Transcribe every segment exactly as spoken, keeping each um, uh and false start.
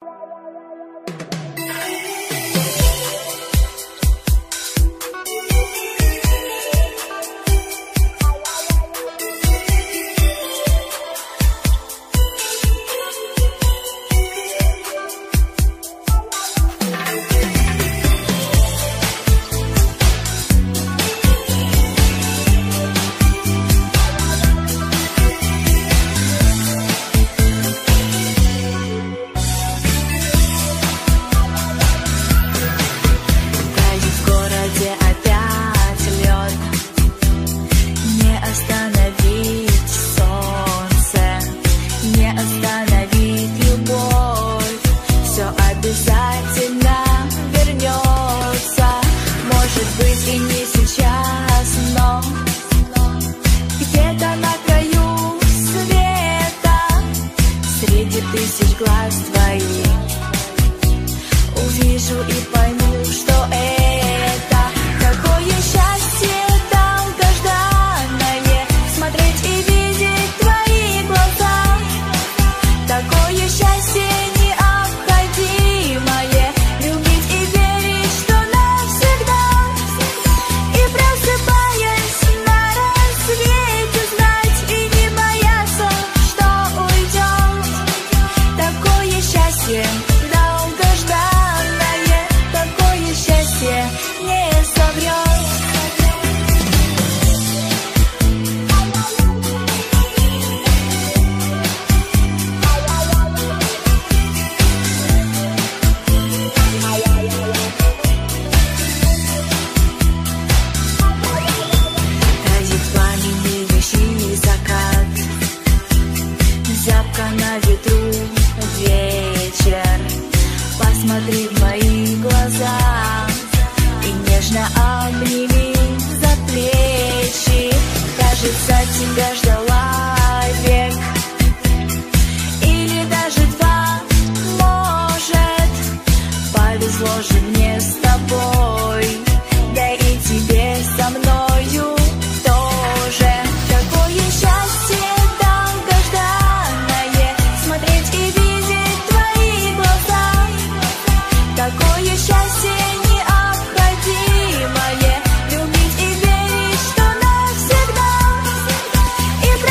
И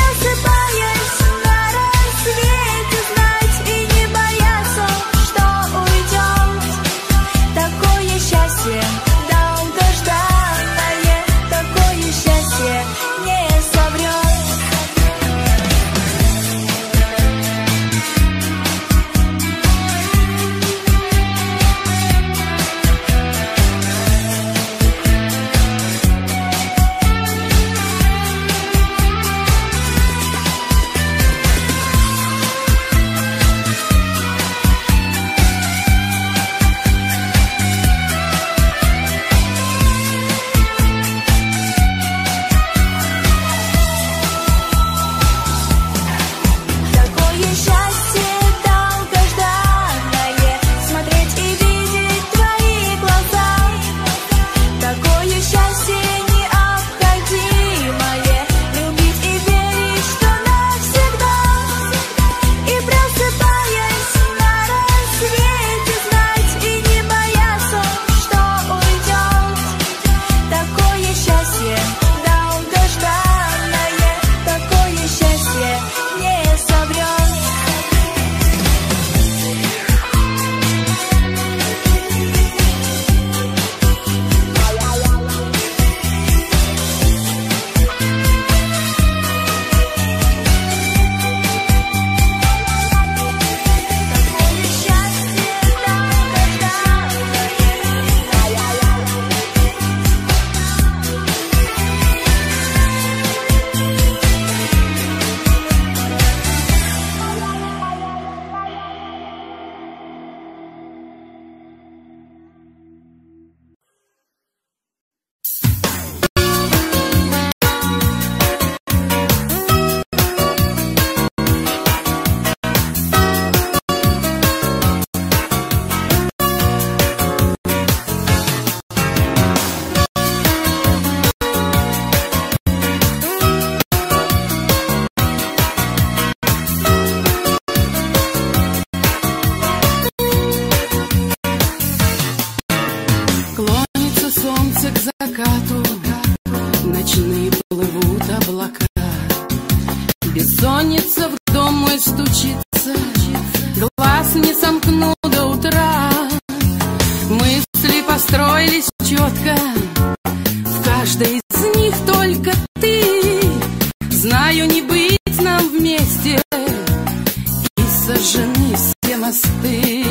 закату ночные плывут облака. Бессонница в дом мой стучится, глаз не сомкну до утра. Мысли построились четко, в каждой из них только ты. Знаю, не быть нам вместе, и сожжены все мосты.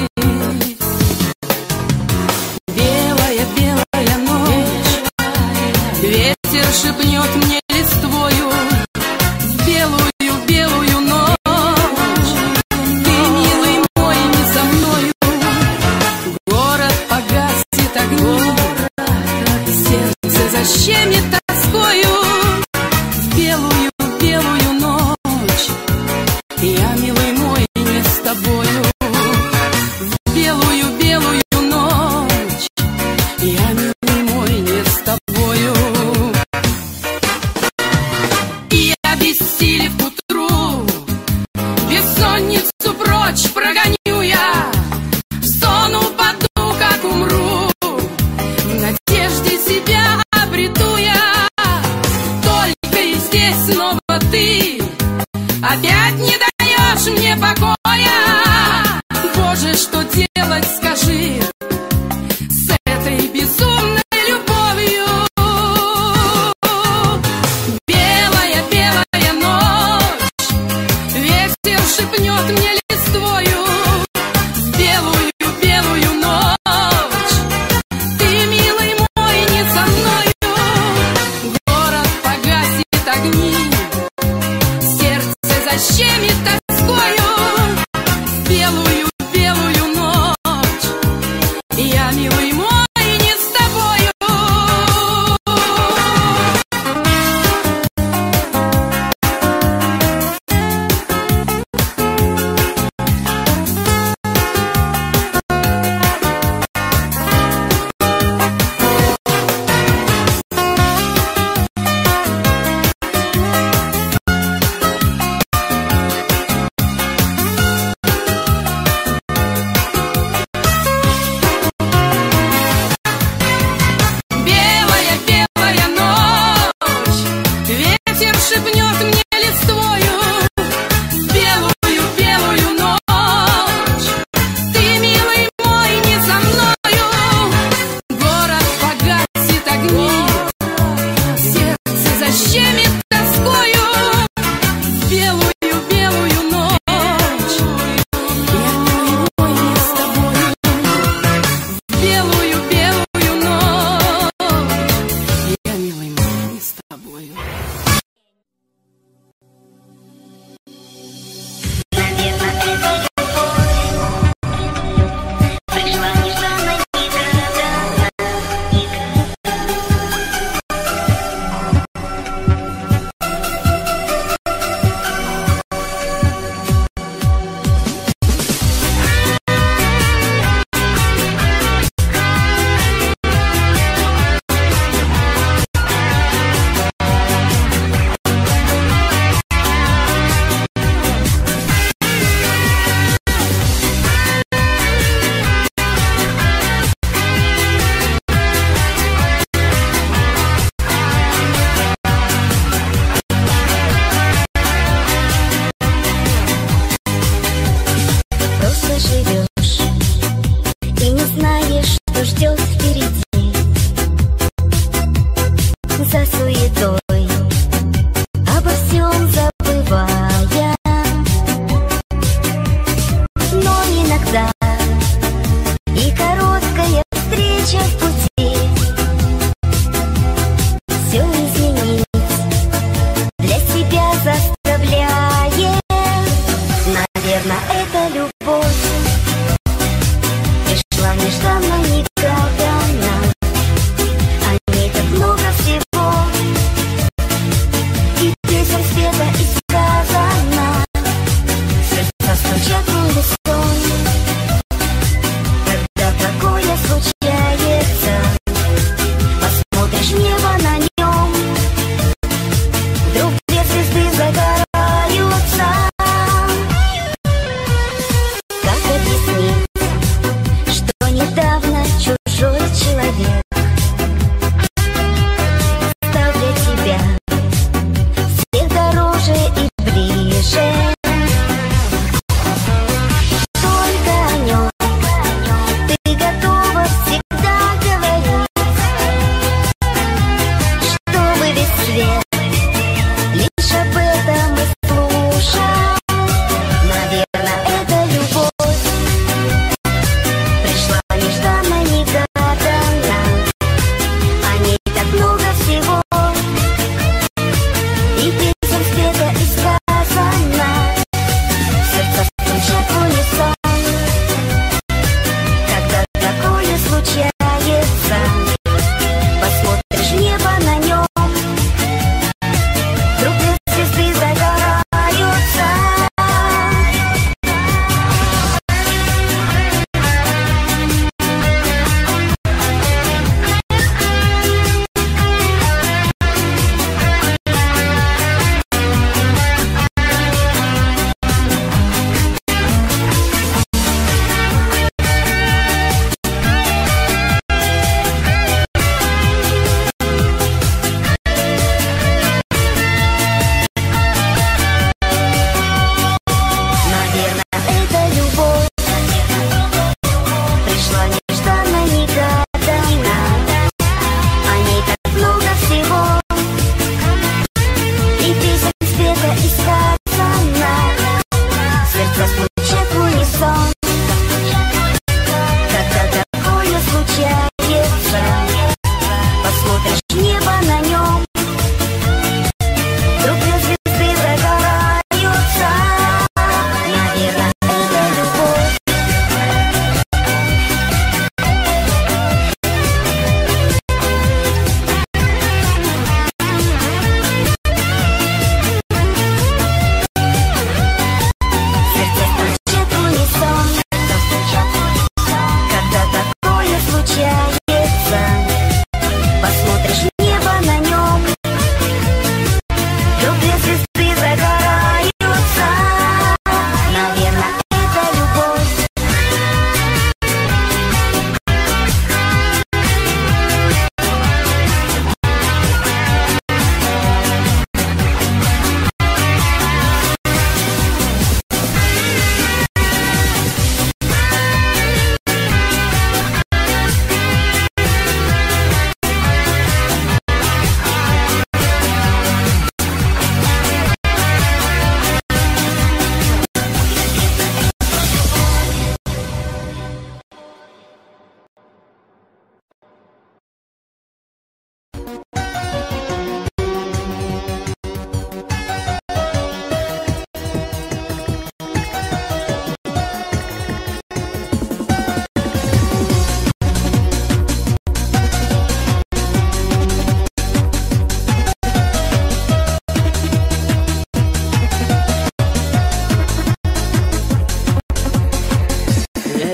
Белая, белая ночь, ветер шепнет мне листвою. В белую, белую ночь ты, милый мой, не со мною. Город погасит огни, сердце защемит тоскою. В белую, белую ночь я, милый мой, не с тобою. В белую, белую ночь я, милый мой, не с тобою. И я бессилев к утру, бессонницу прочь прогоню я. В сон упаду, как умру, в надежде себя обрету я. Только и здесь снова ты опять не даешь мне покоя. Боже, что делать, скажи, с этой безумной любовью? Белая, белая ночь, ветер шепнет мне листвою. В белую, белую ночь ты, милый мой, не со мною. Город погасит огни, сердце защемит тоскою. В белую, белую ночь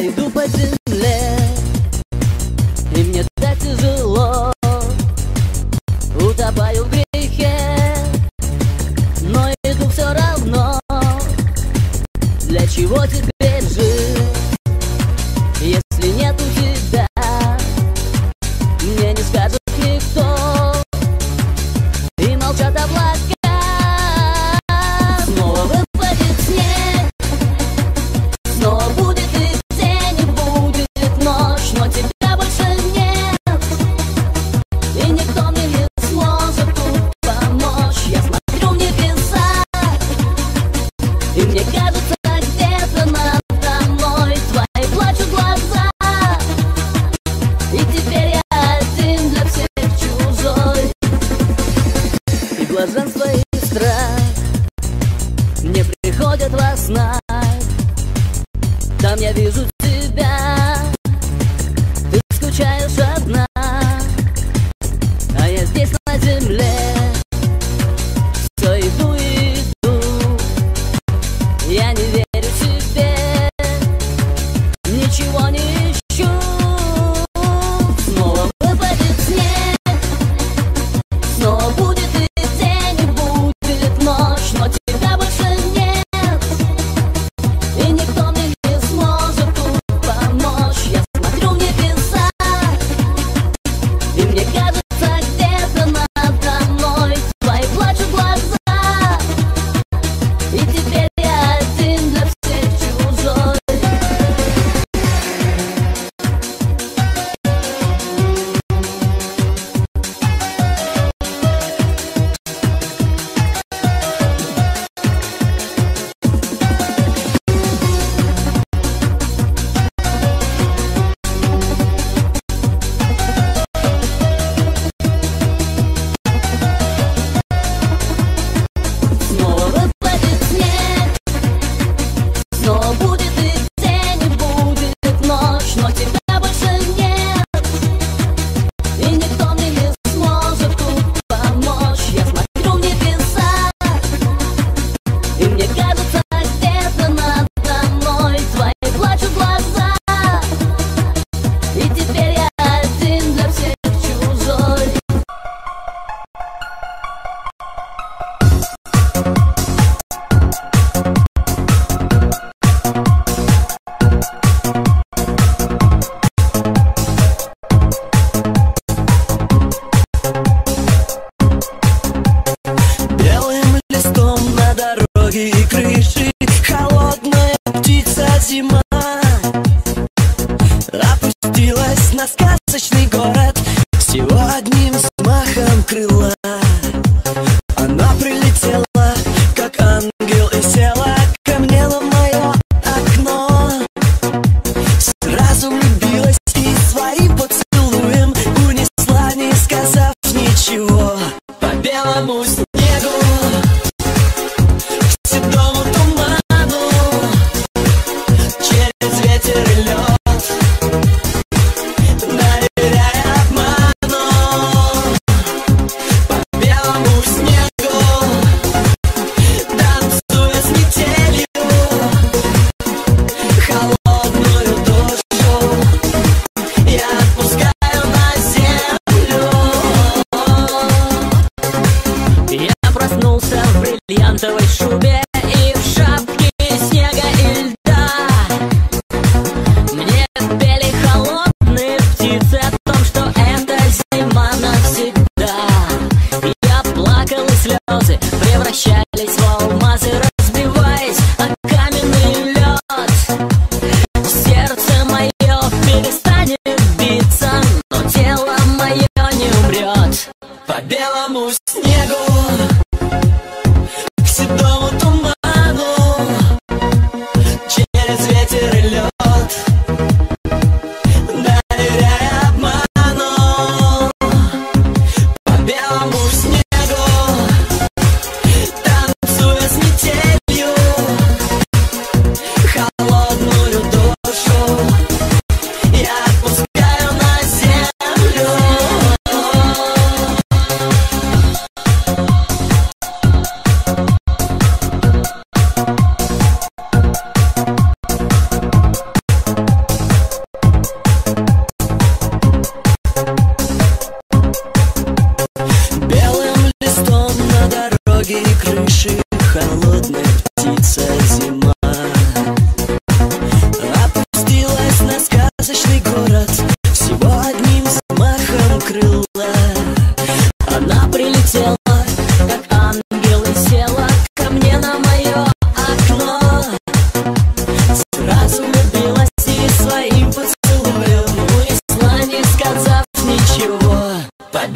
иду по земле, и мне так тяжело, утопаю в грехе, но иду все равно. Для чего теперь жить, если нету тебя? Мне не скажет никто, и молчат облака. Снова выпадет снег, снова будет и день, и будет ночь, но тебя больше нет, и никто мне не сможет тут помочь. Я смотрю в небеса, и мне кажется, где-то надо мной твои плачут глаза, и теперь я один для всех чужой. И блаженство и страх мне приходят во снах. Там я вижу тебя, ты скучаешь одна, а я здесь на земле все иду и иду. Я не верю себе, ничего не ищу. Снова выпадет снег, снова будет и день, и будет ночь, но тебя больше нет, и никто мне не сможет тут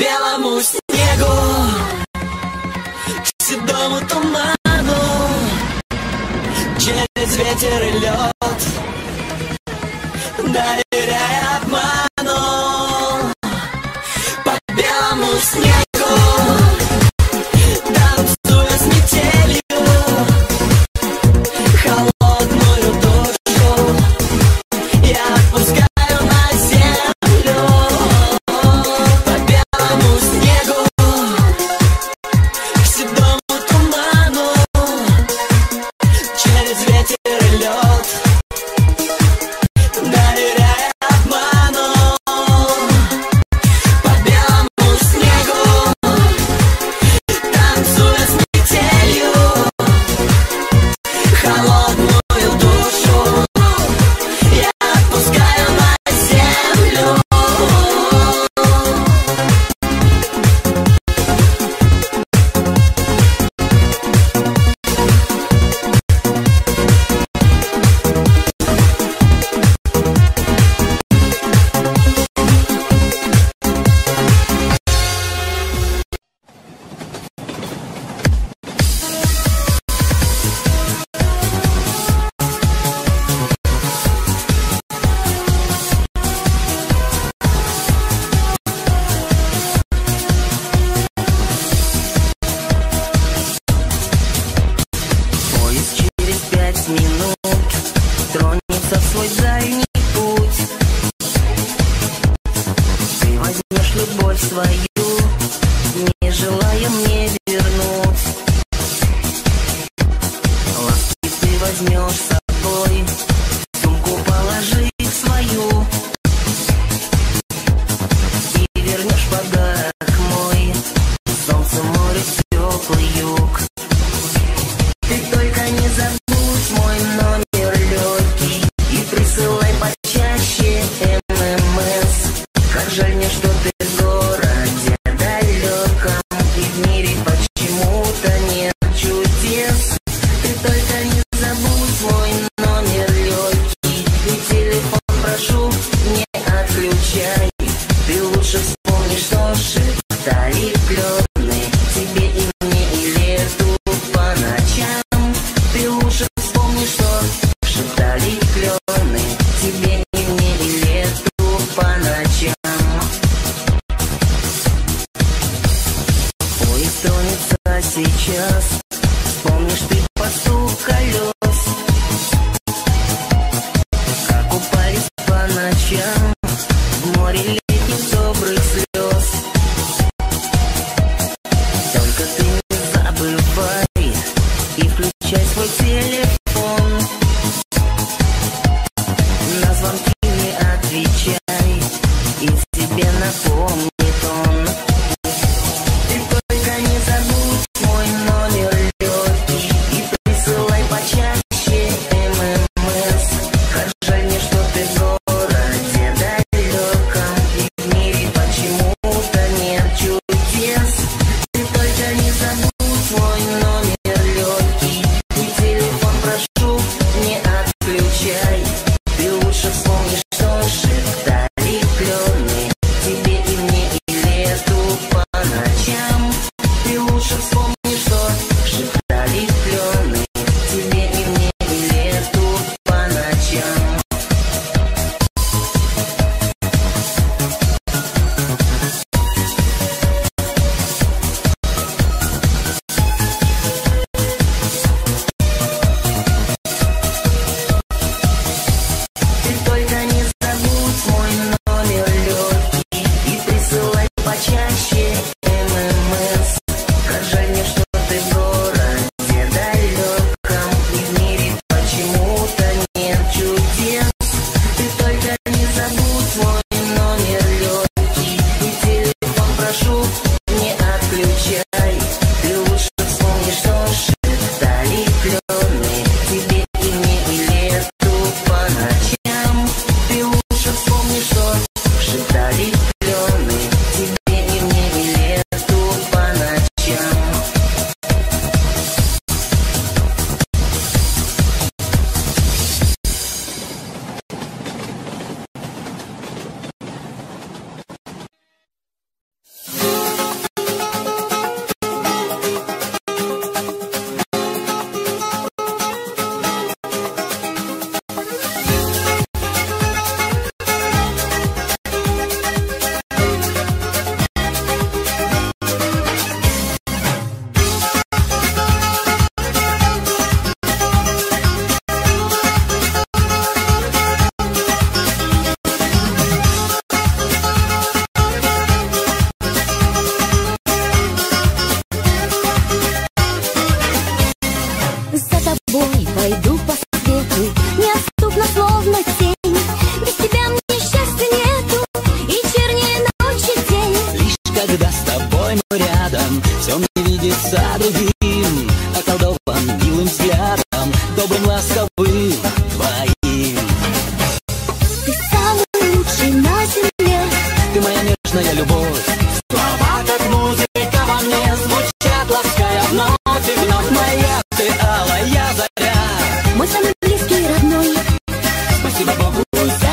белому снегу, к седому туману, через ветер и лед, доверяя обману. По белому снегу, танцуя с метелью, холодную душу я отпускаю на землю. По белому снегу, к седому туману, через ветер и лед, доверяя обману. По белому снегу, танцуя с метелью, холодную душу я отпускаю на землю. Поезд через пять минут тронется в свой дальний путь. Ты возьмешь любовь свою, не желая мне вернуть. Ласки ты возьмешь с собой, в сумку положи свою, и вернешь подарок мой, солнце, море, теплый юг. Ты только не забудь мой номер легкий и присылай почаще эм эм эс. Как жаль мне, что ты в городе далеком, и в мире почему-то нет чудес. Ты только не забудь мой номер легкий, и телефон прошу не отключай. Ты лучше вспомни, что шептали клены тебе и мне и лету по ночам. Ты лучше вспомни, что шептали клены тебе и мне и лету по ночам. Поезд тронется сейчас, вспомнишь ты под стук колес, как купались по ночам в море летних добрых слез. Только ты не забывай и включай свой телефон, на звонки не отвечай, и себе напомнит он. Ты только не забудь мой номер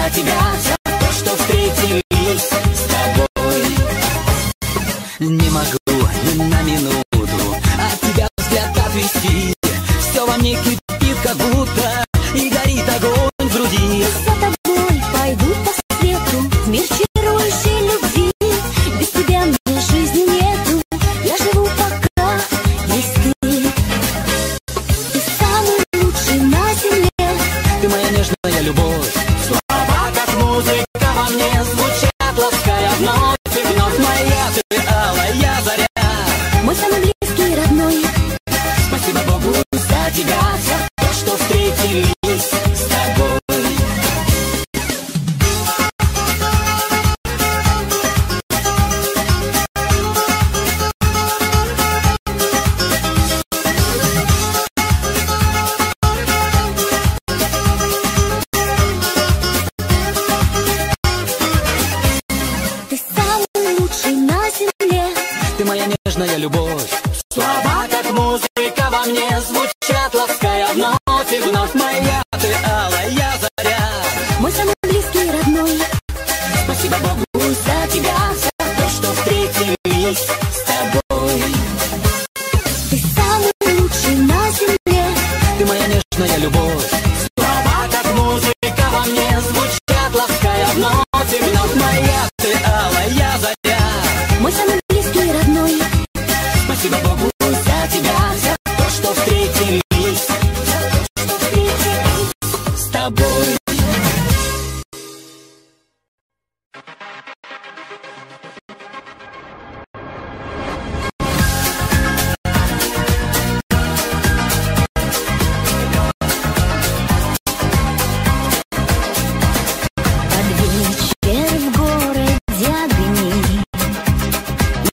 за тебя, за то, что встретились с тобой. Не могу ни на минуту от тебя взгляд отвести. Все во мне кипит, как будто, и горит огонь в груди. За тобой пойду по свету, в мир чарующей любви. Без тебя мне жизни нету, я живу пока есть ты. Ты самый лучший на земле, ты моя нежная любовь. Слова, как музыка во мне, звучат лаская вновь и вновь. Моя ты алая заря, мой самый близкий родной. спасибо Богу за тебя, за то, что встретились с тобой. Ты самый лучший на земле, Ты моя нежная любовь. Слова, как музыка во мне, звучат лаская вновь и вновь. Моя ты алая заря, мой самый близкий родной. спасибо Богу за тебя, за то, что встретились с тобой. Ты самый лучший на земле, Ты моя нежная любовь. Слова, как музыка во мне, звучат лаская вновь и вновь. Моя ты алая заря, мой самый близкий родной. спасибо Богу за тебя, за то, что встретились, за то, что встретились с тобой. Под вечер в городе огни,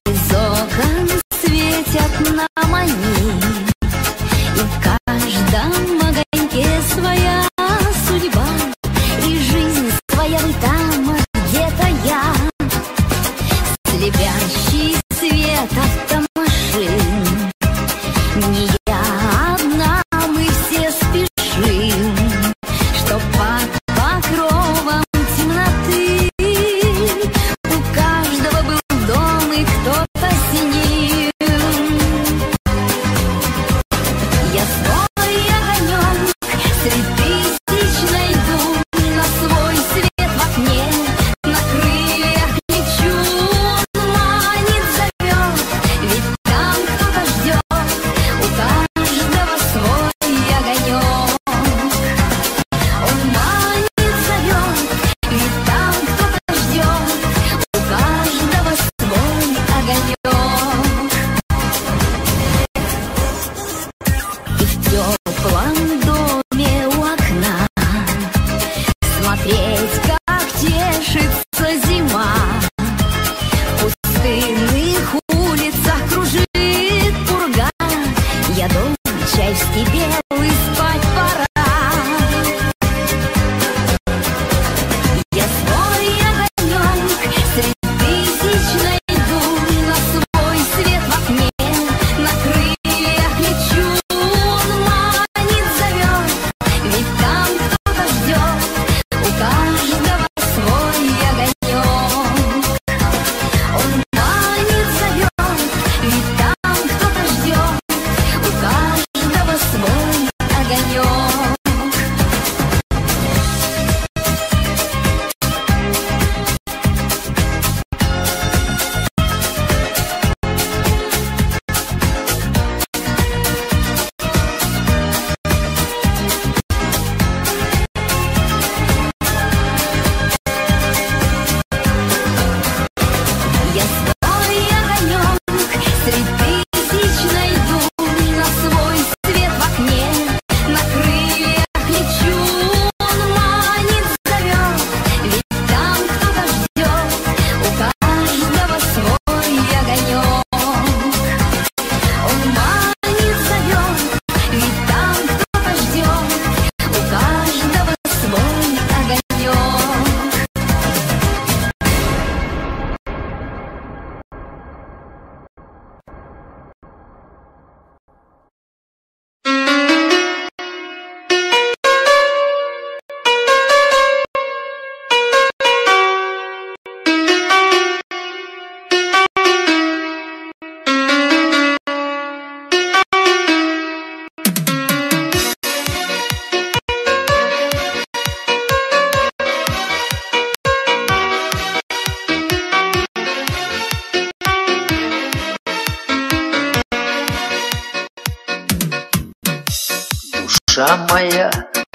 душа моя,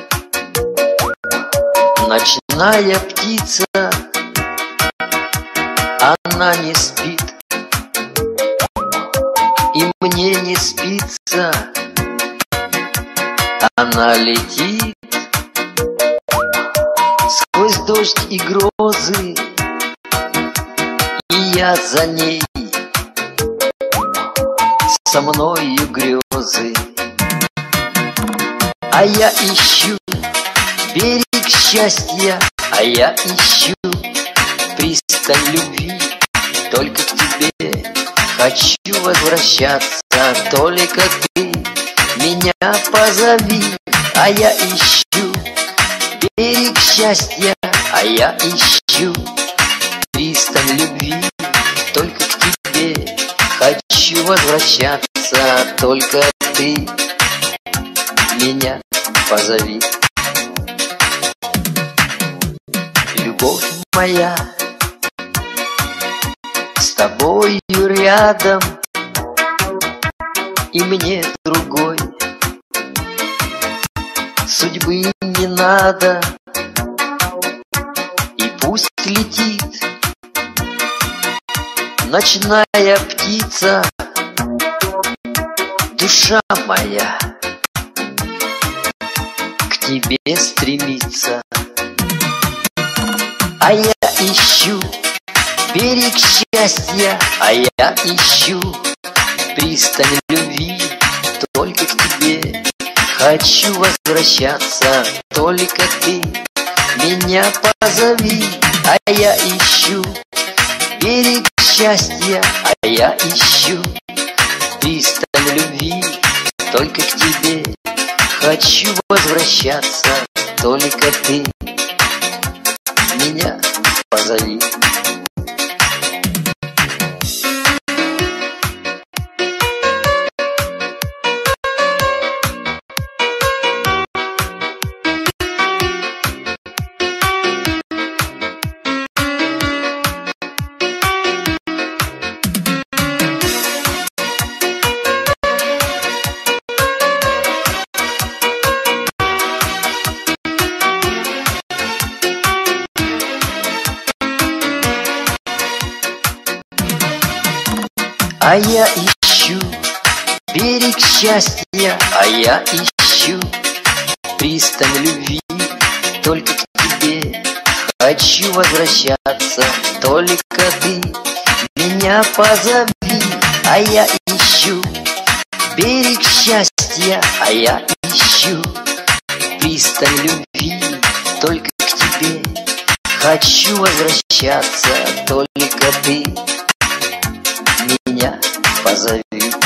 ночная птица, она не спит, и мне не спится. Она летит сквозь дождь и грозы, и я за ней, со мною грезы. А я ищу берег счастья, а я ищу пристань любви. Только к тебе хочу возвращаться, только ты меня позови. А я ищу берег счастья, а я ищу пристань любви. Только к тебе хочу возвращаться, только ты меня позови. Любовь моя, с тобою рядом, и мне другой судьбы не надо. И пусть летит ночная птица, душа моя к тебе стремится. А я ищу берег счастья, а я ищу пристань любви. Только к тебе хочу возвращаться, только ты меня позови. А я ищу берег счастья, а я ищу пристань любви. Только к тебе хочу возвращаться, только ты меня позови. А я ищу берег счастья, а я ищу пристань любви. Только к тебе хочу возвращаться, только ты меня позови. А я ищу берег счастья, а я ищу пристань любви. Только к тебе хочу возвращаться, только ты меня позови.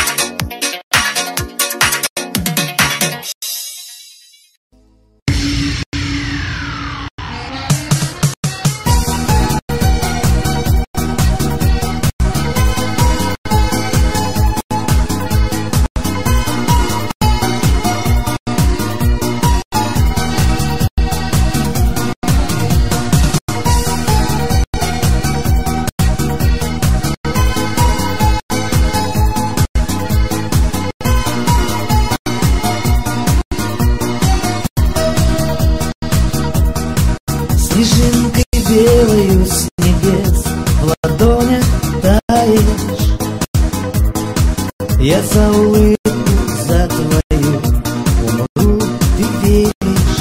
Снежинкой белою с небес в ладонях таешь. Я за улыбку, за твою умру, ты веришь.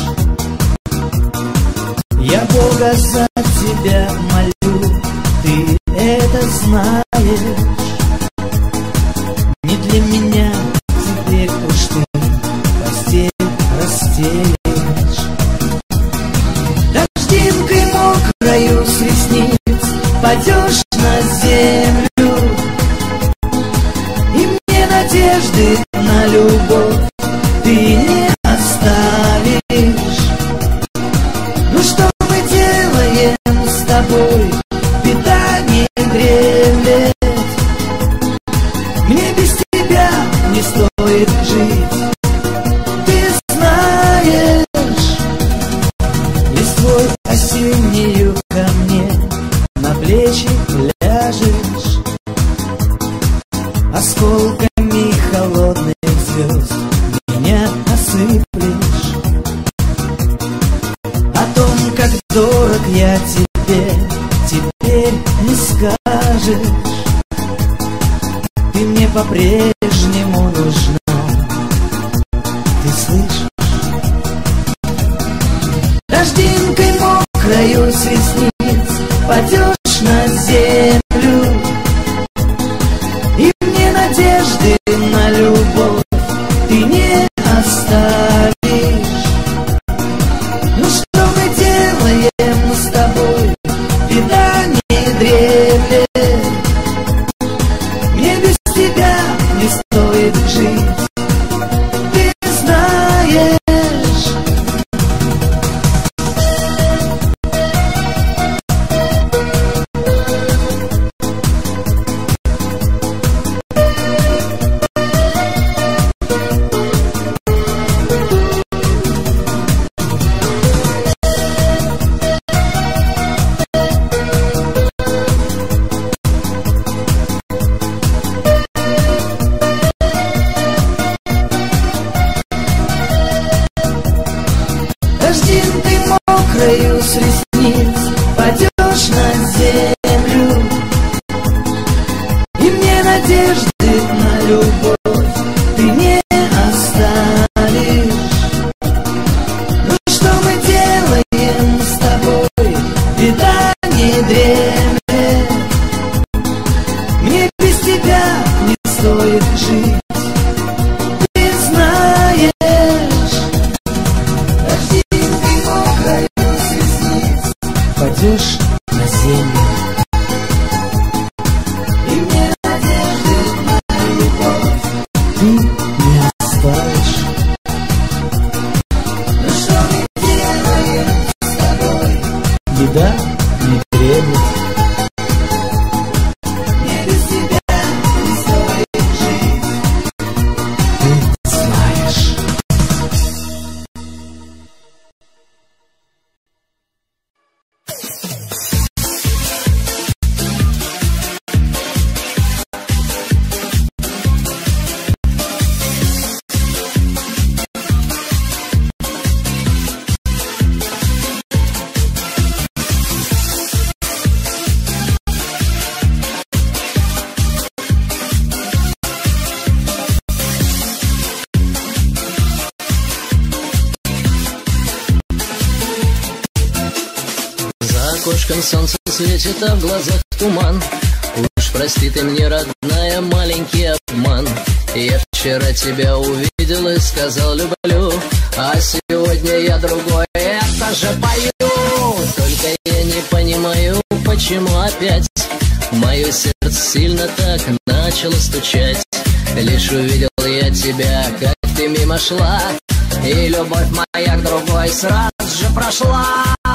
Я Бога за тебя молю, ты это знаешь. Не для меня теперь уж ты постель расстелишь. Дождинкой мокрою с ресниц падешь на землю, и мне надежды на любовь ты не оставишь. Ну что мы делаем с тобой, беда не дремлет. Мне без тебя не стоит жить, ты знаешь. Листвой осеннею ко мне на плечи ляжешь, осколками холодных звезд меня осыплешь. по-прежнему нужна. Ты слышишь? Дождинкой мокрою с ресниц падешь на землю, и мне надежды на любовь ты не оставишь. Ну что мы делаем с тобой? Беда не дремлет. Мне без тебя не стоит жить, ты знаешь. Дождинкой мокрою с ресниц падешь на землю, и мне надежды на любовь ты не оставишь. Ну что мы делаем с тобой? Беда не дремлет. Мне без тебя не стоит жить, ты знаешь. Падешь на землю, и мне надежды на любовь ты не оставишь. Ну что мы делаем с тобой? Беда не требует. Мне без тебя не стоит жить, ты знаешь. За окошком солнце светит, а в глазах туман. Уж прости ты мне, родная, маленький обман. Я вчера тебя увидел и сказал люблю, а сегодня я другой это же пою. Только я не понимаю, почему опять мое сердце сильно так начало стучать. Лишь увидел я тебя, как ты мимо шла, и любовь моя к другой сразу же прошла.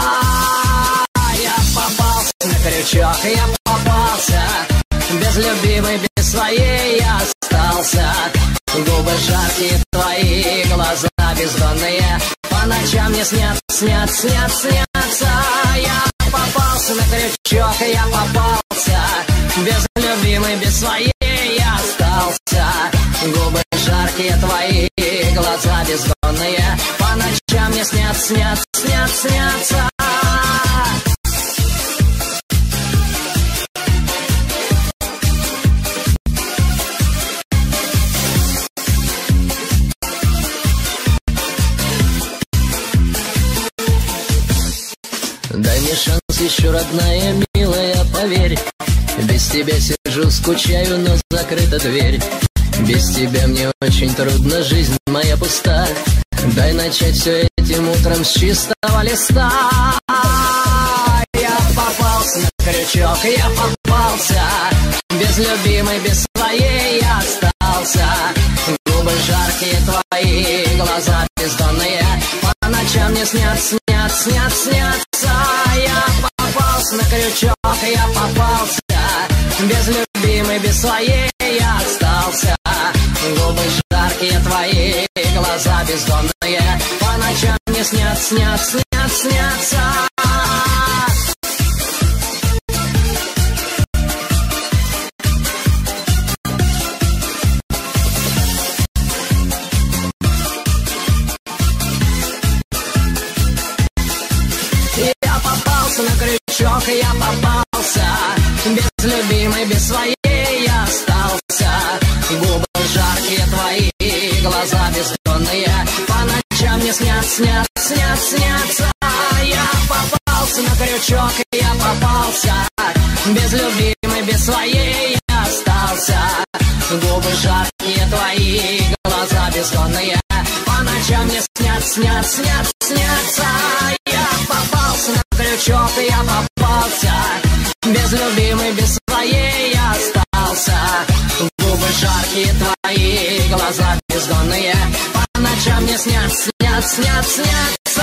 Я попался на крючок, я попался, без любимой, без своей я остался. Губы жаркие твои, глаза бездонные, по ночам мне снятся, снятся, снятся, снятся. Я попался на крючок, я попался, без любимой, без своей я остался. Губы жаркие твои, глаза бездонные, по ночам мне снятся, снятся, снятся, снятся. Дай мне шанс еще, родная, милая, поверь. Без тебя сижу, скучаю, но закрыта дверь. Без тебя мне очень трудно, жизнь моя пуста. Дай начать все этим утром с чистого листа. Я попался на крючок, я попался, без любимой, без своей я остался. Губы жаркие твои, глаза бездонные, по ночам мне снятся, снятся, снятся, снятся. Я попался на крючок, я попался, без любимой, без своей я остался. Губы жаркие твои, глаза бездонные, по ночам мне снятся, снятся, снятся, снятся. Я попался на крючок, я попался, без любимой, без своей я остался. снят, снят, снятся. Я попался на крючок, я попался. Без любимой, без своей я остался. Губы жаркие твои, глаза бездонные. По ночам мне снят, снят, снят, снятся. Я попался на крючок, я попался. Без любимой, без своей я остался. Губы жаркие твои, глаза бездонные. По ночам мне снят, снят, снят, снятся.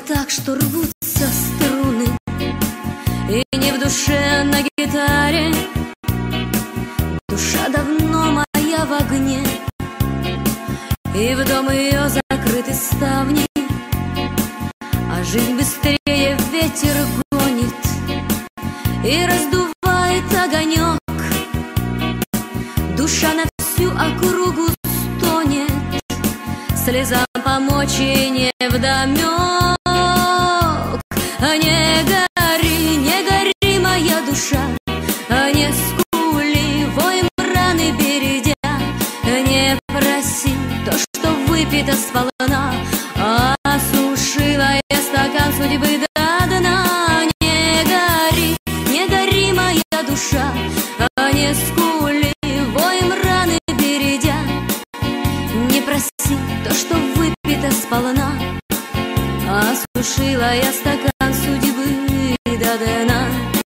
так, что рвутся струны, и не в душе, а на гитаре. Душа давно моя в огне, и в дом ее закрыты ставни, а жизнь быстрее ветер гонит и раздувает огонек. Душа на всю округу стонет, слезам помочь и не вдомек. Не гори, не гори, моя душа, не скули, воем раны бередя. Не проси то, что выпито сполна, осушила я стакан судьбы до дна. Не гори, не гори, моя душа, не скули, воем раны бередя. Не проси то, что выпито сполна, осушила я стакан судьбы до дна.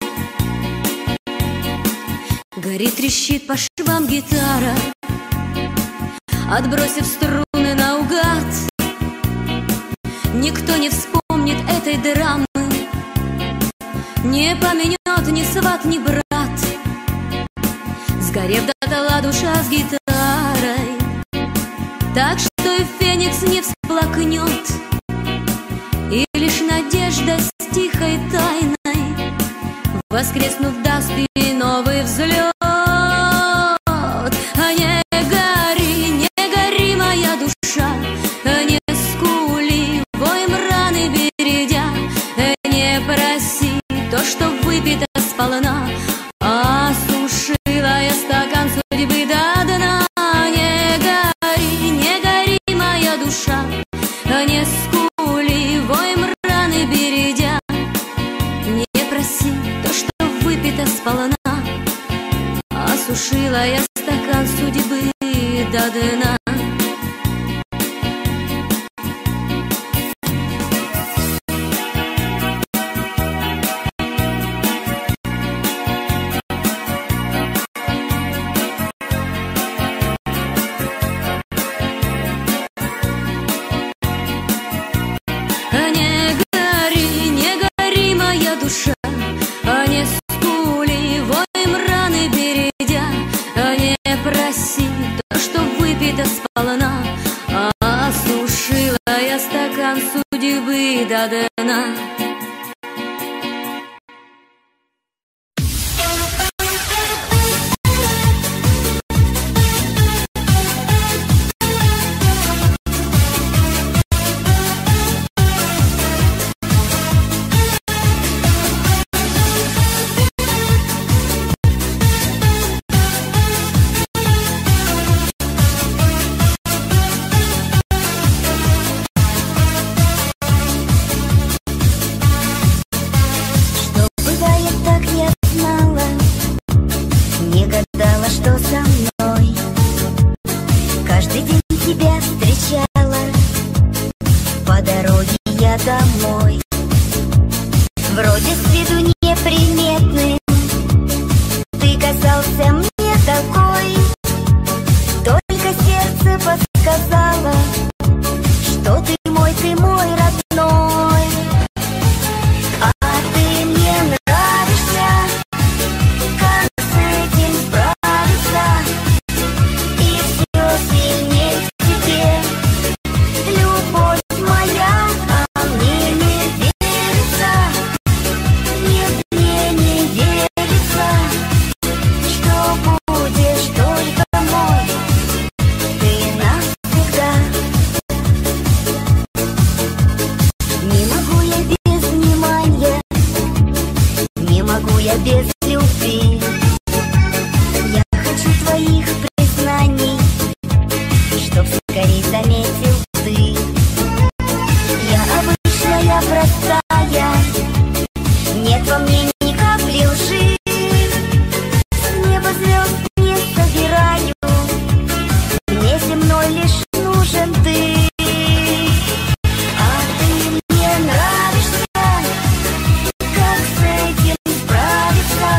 Горит, трещит по швам гитара, отбросив струны наугад. Никто не вспомнит этой драмы, не поменет ни сват, ни брат. Сгорев дотла душа с гитарой, так что и феникс не всплакнет, и лишь надежда с тихой тайной, воскреснув, даст ей новый взлет. А не гори, не гори, моя душа, не скули, воем раны бередя. Не проси то, что выпито сполна, осушила я стакан судьбы до дна. Не гори, не гори, моя душа, не скули, воем раны бередя. Не проси то, что выпито сполна, осушила я стакан судьбы до дна. Не гори, не гори, моя душа, не скули, воем раны бередя. Не проси то, что выпито сполна, осушила я стакан судьбы до дна. Гадала, что со мной каждый день тебя встречала по дороге я домой. Вроде с виду неприметный, ты казался мне такой, только сердце подсказало, что ты мой, ты мой родной. А ты мне нравишься, как с этим справиться, и все сильнее к тебе. Любовь моя, а мне не верится, нет, мне не верится, что будешь только мой, ты навсегда. Не могу я без внимания, не могу я без любви. Я хочу твоих признаний, чтоб скорей заметил ты. Я обычная, простая, нет во мне ни капли лжи. С неба звезд не собираю, мне земной лишь нужен ты. А ты мне нравишься, как с этим справиться,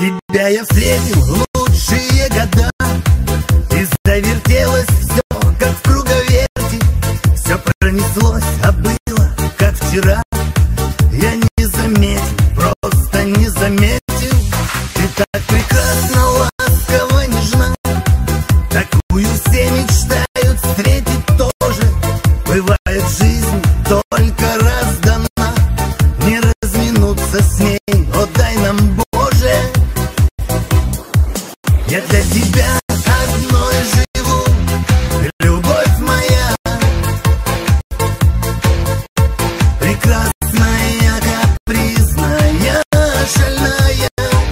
Тебя я встретил в лучшие года, и завертелось все, как в круговерти. Все пронеслось, а было, как вчера. Я не заметил, просто не заметил. Ты так прекрасно, ласково, нежна. Такую все мечтают встретить тоже. Бывает, жизнь только раз дана, не разминуться с ней, о дай нам, Боже. Я для тебя одной живу, любовь моя, прекрасная, капризная, шальная.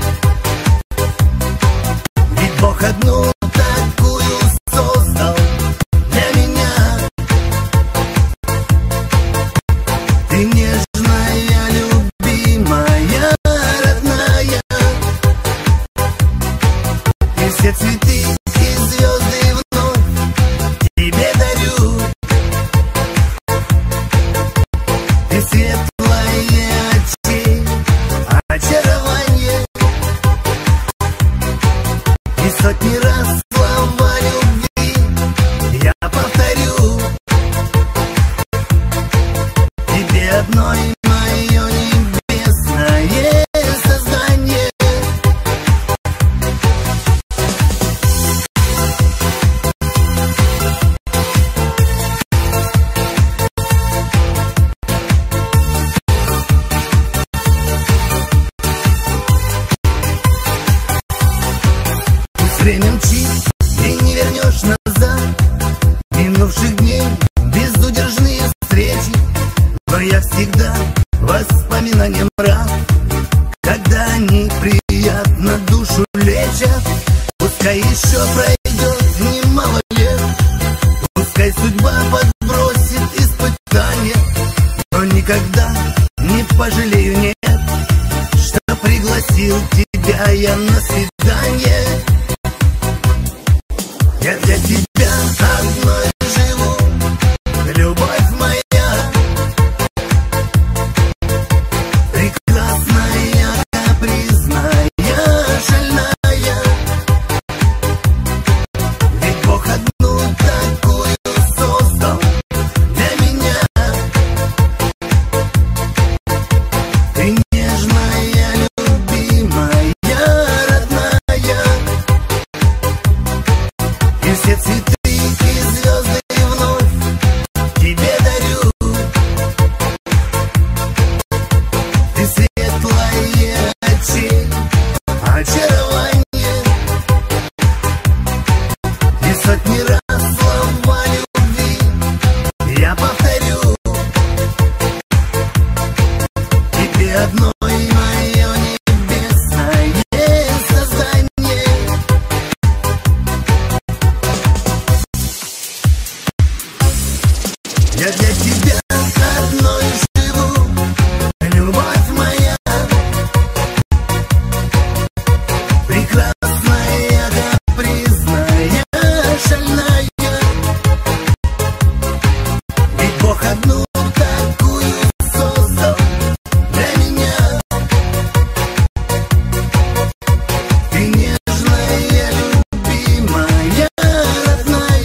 Ведь Бог одну такую создал для меня. Ты нежная, любимая, родная. И все цветы и звезды вновь тебе дарю. Ты светлое очей, очарование. И сотни раз слова любви я повторю. Тебе одной мое небесное создание. Время мчит, и не вернешь назад минувших дней безудержные встречи. Но я всегда воспоминаниям рад, когда они приятно душу лечат. Пускай еще пройдет немало лет, пускай судьба подбросит испытания, но никогда не пожалею, нет, что пригласил тебя я на свидание. Я для тебя одной живу, любовь моя, прекрасная, капризная, шальная. Ведь Бог одну такую создал для меня. Ты нежная, любимая, родная. И все цветы и звезды вновь тебе дарю. Ты светлое очей, очарование. И сотни раз слова любви я повторю. Тебе одной мое небесное создание. Я для тебя одной живу, любовь моя, прекрасная, капризная, шальная. Ведь Бог одну такую создал для меня. Ты нежная, любимая, родная.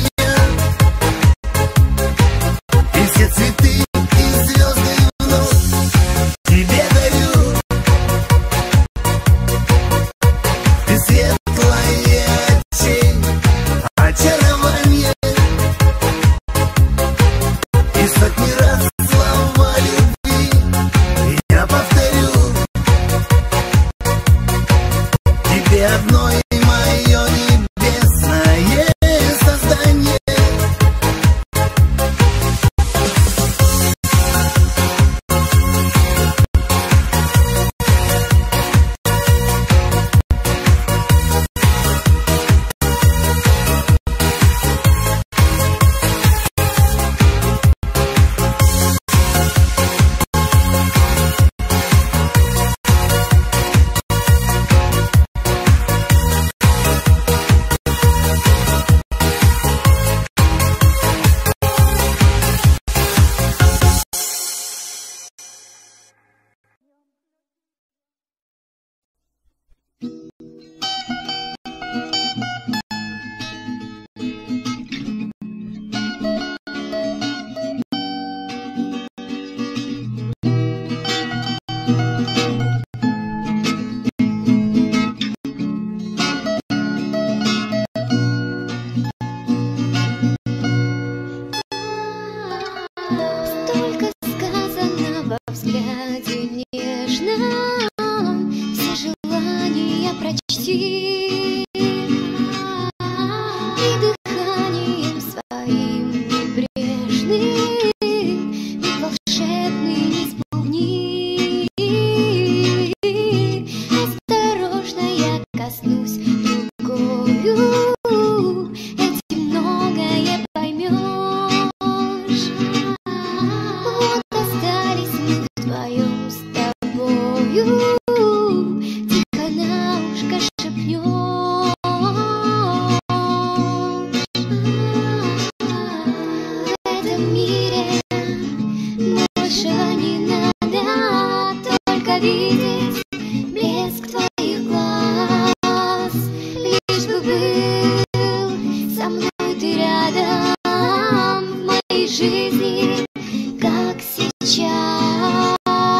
И все цветы и звезды вновь тебе дарю. Ты светлое очей, очарование. И сотни раз слова любви я повторю. Тебе одной мое небесное создание. день нежном все желания прочти, и дыханием своим небрежным ведь волшебный не исполни. Осторожно я коснусь другою, этим многое поймешь. Вот остались мы вдвоем с тобою, тихо на ушко шепнешь. В этом мире большего не надо, только видеть блеск твоих глаз. Лишь бы был со мной ты рядом в моей жизни, как сейчас.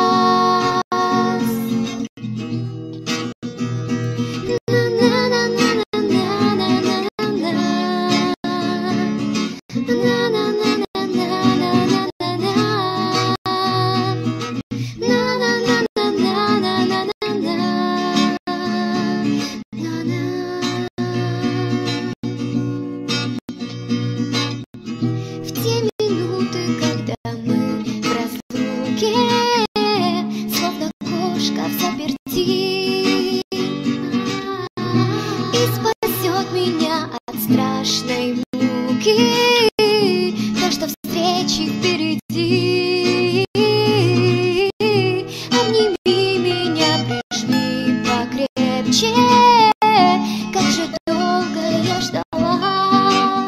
В те минуты, когда мы в разлуке, словно кошка в заперти, и спасет меня от страшной муки то, что встречи впереди. Обними меня, прижми покрепче, как же долго я ждала.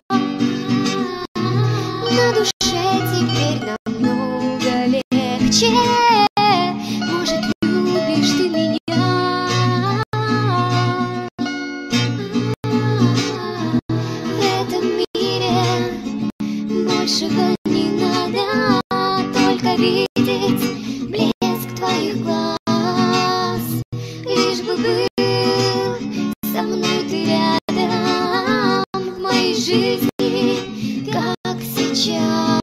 На душе теперь намного легче, может, любишь ты меня. В этом мире большего не надо, только видеть блеск твоих глаз. Лишь бы был со мной ты рядом в моей жизни, как сейчас.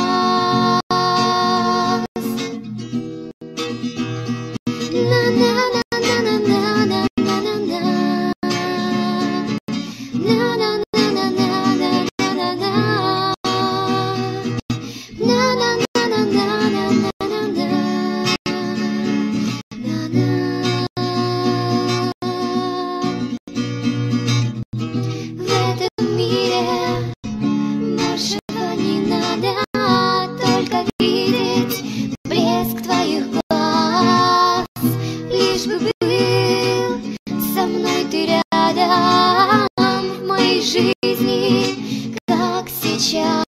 В этом мире большего не надо, только видеть блеск твоих глаз. Лишь бы был со мной ты рядом в моей жизни, как сейчас.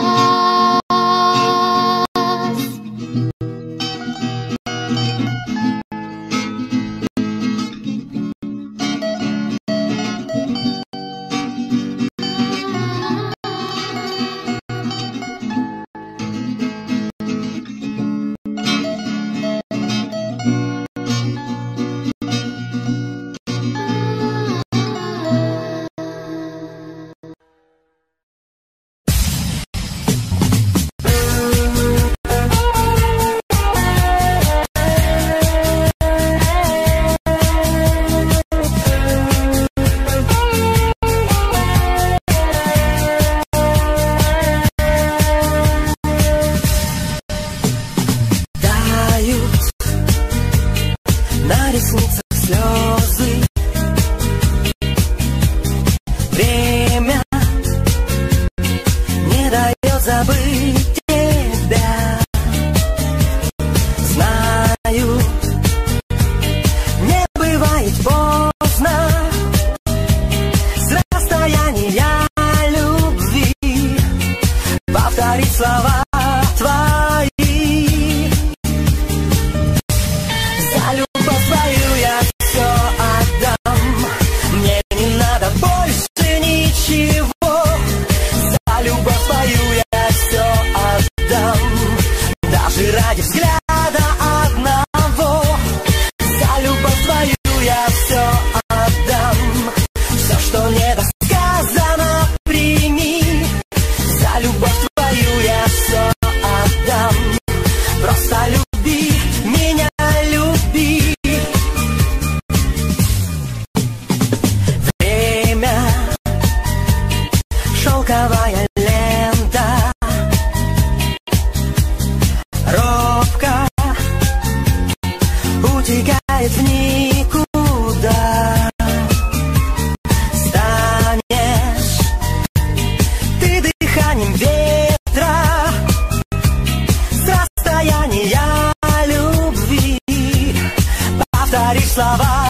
На ресницах слезы, время не дает забыть тебя. Знаю, не бывает поздно с расстояния любви повторить слова твои. За любовь твою я все отдам, мне не надо больше ничего. За любовь твою я все отдам, даже ради взгляда одного. За любовь твою я все отдам, все, что недосказано, прими. За любовь твою я все утекает в никуда. Станешь ты дыханием ветра с расстояния любви. Повторишь слова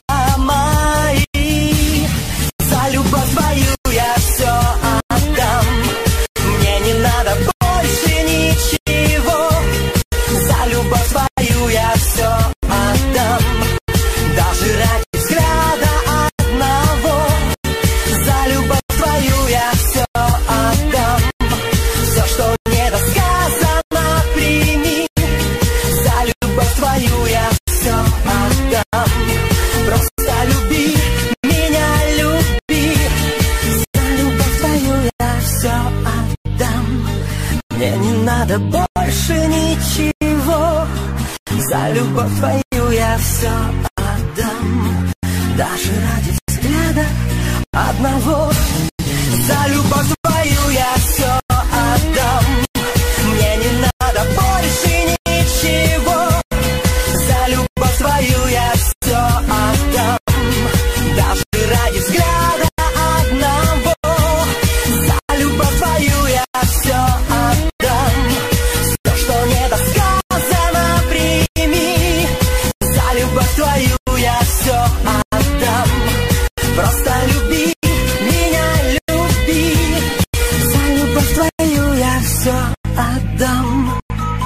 мои, за любовь твою я все отдам. Мне не надо больше ничего, за любовь твою я все отдам. Даже ради взгляда одного, за любовь твою я все отдам. Все, что недосказано, прими, за любовь твою я все отдам. Просто люби меня, люби, за любовь твою я все отдам. Мне не надо больше ничего, за любовь твою я все отдам. Даже ради взгляда одного, за любовь твою я все отдам. Мне не надо больше ничего, за любовь твою я все отдам. Даже ради взгляда одного, за любовь твою я все отдам. Все, что недосказано, прими, за любовь твою я все отдам. Просто люби меня, люби, за любовь твою я все отдам.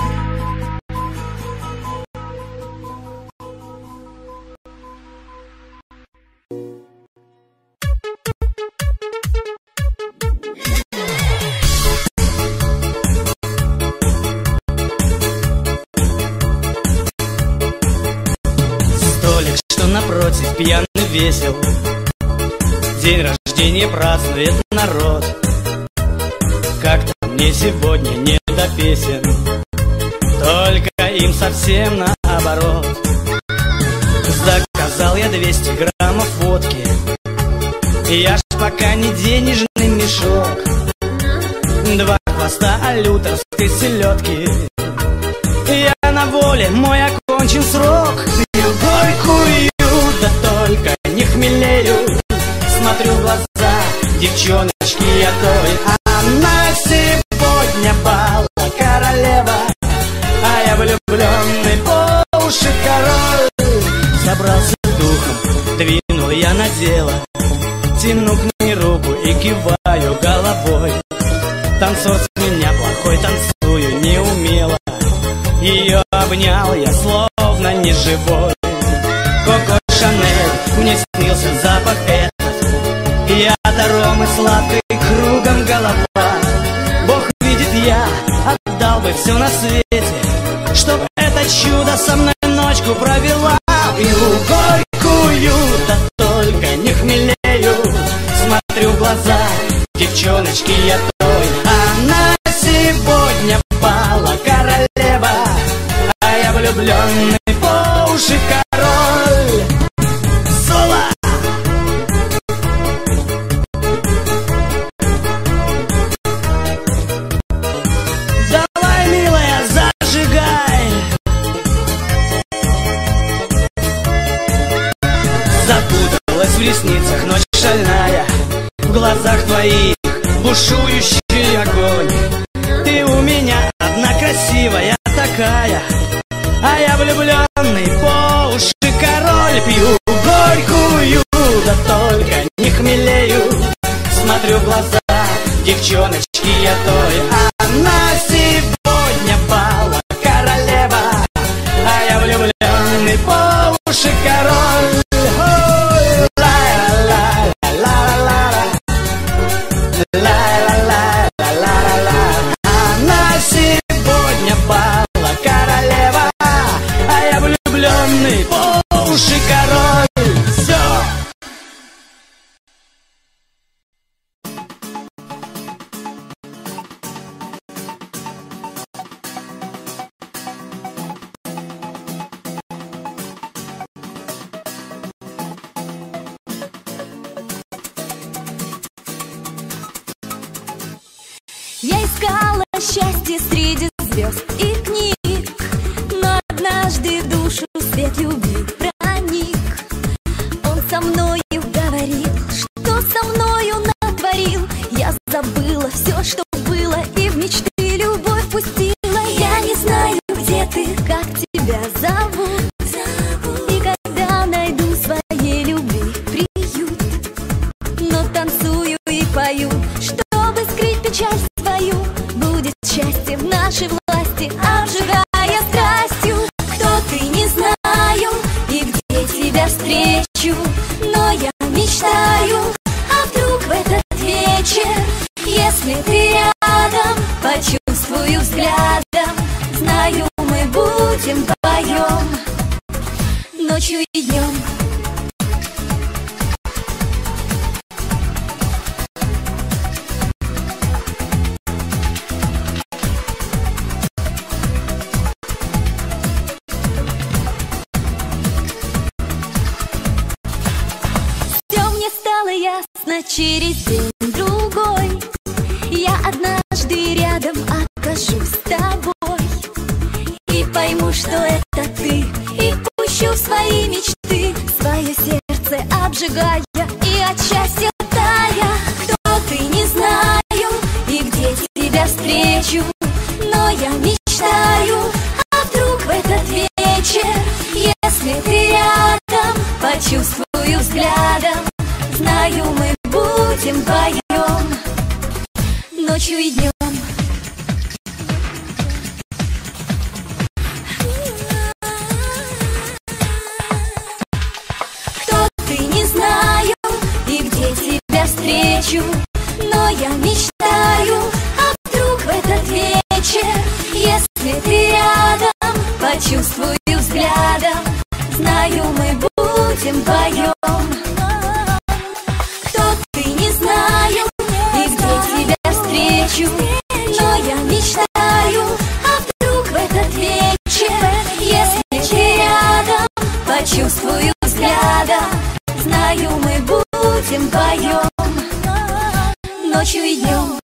Столик, что напротив, пьяный весел, день рождения празднует народ. Как-то мне сегодня не до песен, только им совсем наоборот. Заказал я двести граммов водки, я ж пока не денежный мешок. Два хвоста алюторской селедки, я на воле, мой окончен срок. Пью горькую, да только не хмелею. Смотрю в глаза девчоночки я той, она сегодня бала королева, а я влюбленный по уши король. Собрался духом, двинул я на дело, тяну к ней руку и киваю головой. Танцор с меня плохой, танцую неумело, ее обнял я словно неживой. Коко Шанель, мне снился запах этот, я до ромы сладкой кругом голова. Бог видит, я отдал бы все на свете, чтоб это чудо со мной ночку провела. Пью горькую, да только не хмелею. Смотрю в глаза девчоночки я той, она сегодня пала королева, а я влюбленный по уши король. Соло! Давай, милая, зажигай. Запуталась в ресницах ночь шальная, в глазах твоих бушующий огонь. Ты у меня одна красивая такая, а я влюбленный по уши король. Пью горькую, да только не хмелею. Смотрю в глаза девчоночки я той, она сегодня бала королева, а я влюбленный по уши король. Она сегодня бала королева, а я влюбленный по уши король. Все. Я искала счастье среди звезд и книг, но однажды в душу свет любви ночью и днем. Все мне стало ясно через день-другой. Я однажды рядом окажусь с тобой и пойму, что это ты, и пущу в свои мечты, свое сердце обжигая и от счастья тая. Кто ты, не знаю, и где тебя встречу, но я мечтаю, а вдруг в этот вечер, если ты рядом, почувствую взглядом, знаю, мы будем вдвоем ночью и днем. Кто ты, не знаю, и где тебя встречу, но я мечтаю, а вдруг в этот вечер, если ты рядом, почувствую взглядом, знаю, мы будем вдвоем. Кто ты, не знаю, и где тебя встречу, но я мечтаю, а вдруг в этот вечер, если ты рядом, почувствую взглядом, знаю, мы будем вдвоем ночью и днем.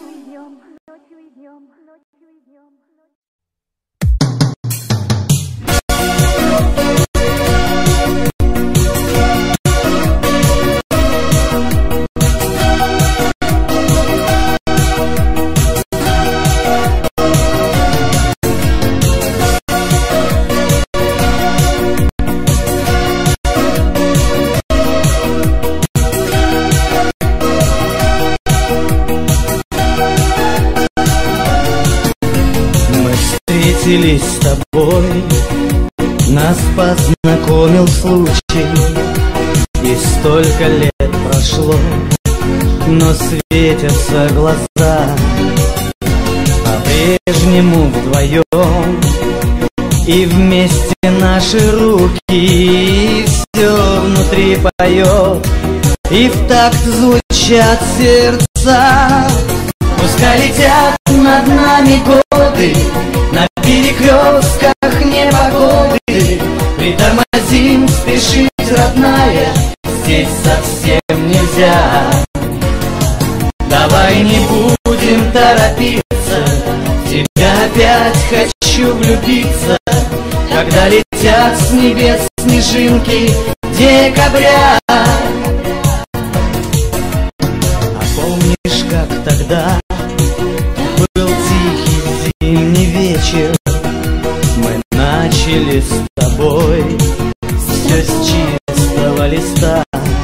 Встретились с тобой, нас познакомил случай, и столько лет прошло, но светятся глаза, по-прежнему вдвоем, и вместе наши руки, и все внутри поет, и в такт звучат сердца. Пускай летят над нами годы, на перекрестках непогоды, притормозим, спешить, родная, здесь совсем нельзя. Давай не будем торопиться, в тебя опять хочу влюбиться, когда летят с небес снежинки декабря. А помнишь, как тогда был тихий зимний вечер, мы начали с тобой все с чистого листа,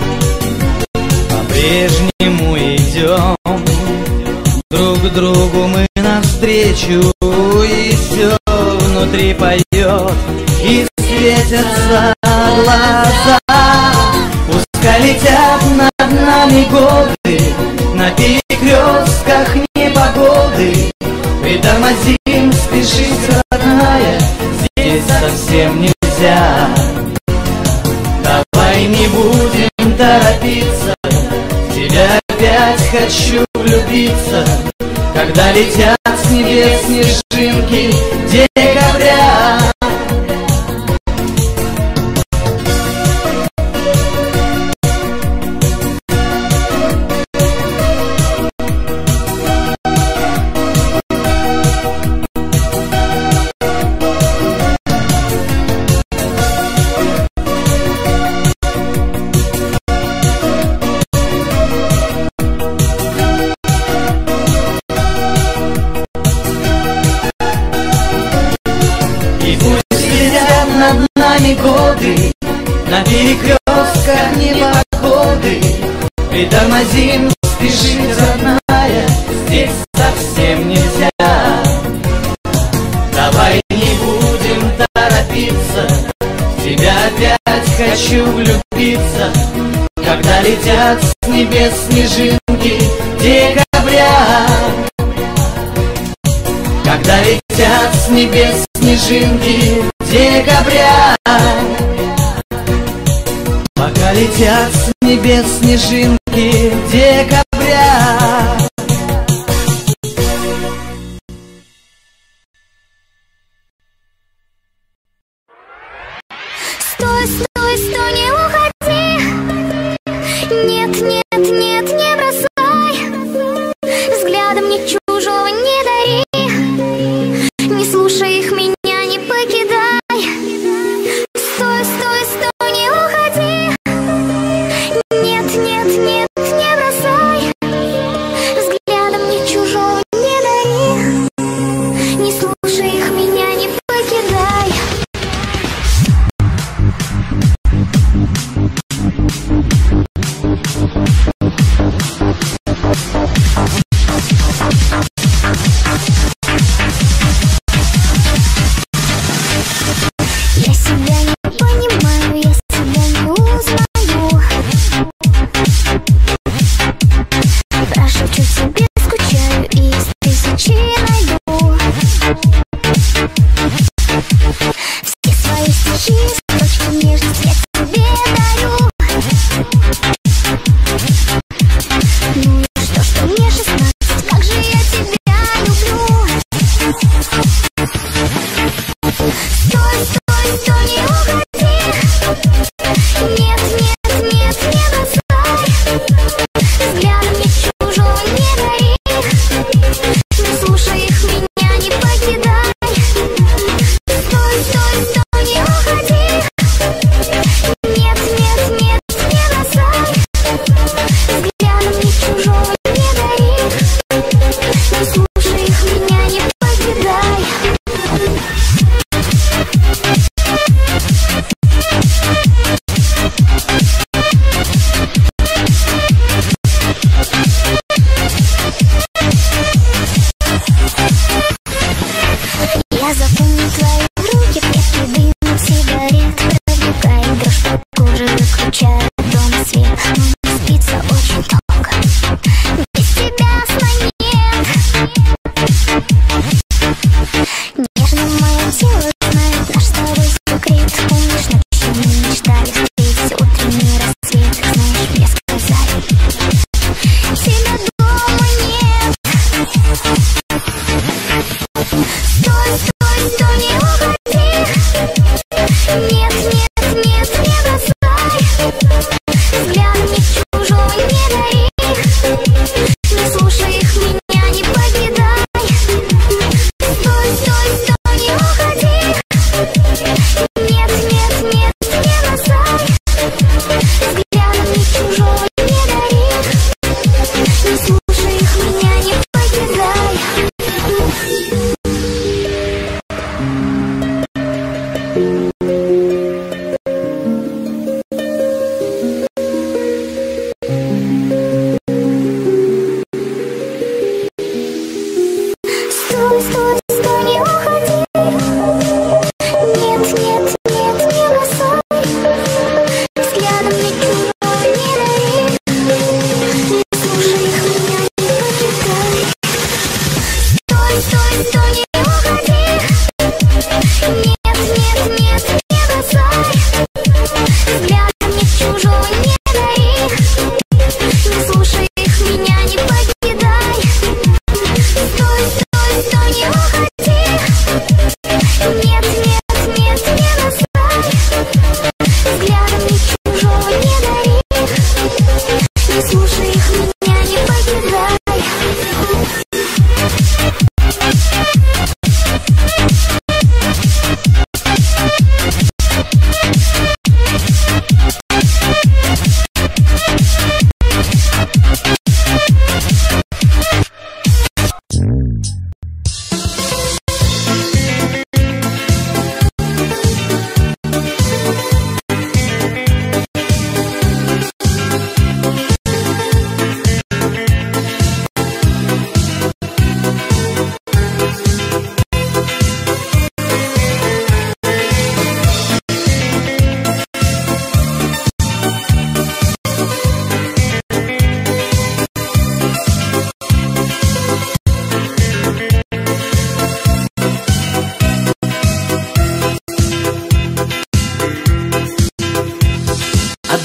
по-прежнему идем друг к другу мы навстречу, и все внутри поет, и светятся глаза. Пускай летят над нами годы, на перекрестках непогоды, притормозим, спешить, родная, здесь совсем нельзя. Давай не будем торопиться, в тебя опять хочу влюбиться, когда летят с небес снежинки декабря. Над нами годы, на перекрестках непогоды, притормозим, спешить, родная, здесь совсем нельзя. Давай не будем торопиться, в тебя опять хочу влюбиться, когда летят с небес снежинки декабря. Когда летят с небес снежинки декабря. Летят с небес снежинки декабря. Стой, стой, стой, не уходи. Нет, нет, нет, не бросай. Взглядом мне чужого не дари. Не слушай их, меня не покидай. Стой, стой, стой, не уходи. Нет, нет, нет, не бросай. Взглядом мне чужого не дари. Не слушай их, меня не покидай.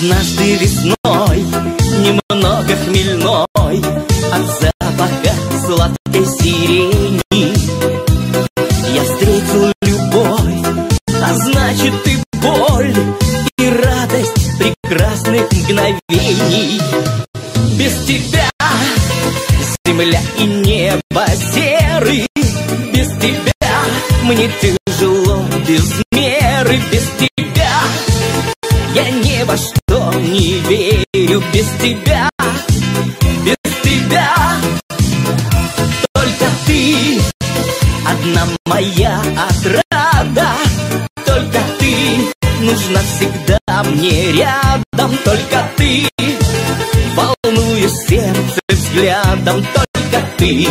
Однажды весной, немного хмельной, от запаха сладкой сирени, я встретил любовь, а значит и боль, и радость прекрасных мгновений. Без тебя земля и небо серы, без тебя мне тяжело без меры, без тебя я ни во что не верю, без тебя, без тебя. Только ты, одна моя отрада, только ты нужна всегда мне рядом, только ты волнуешь сердце взглядом, только ты.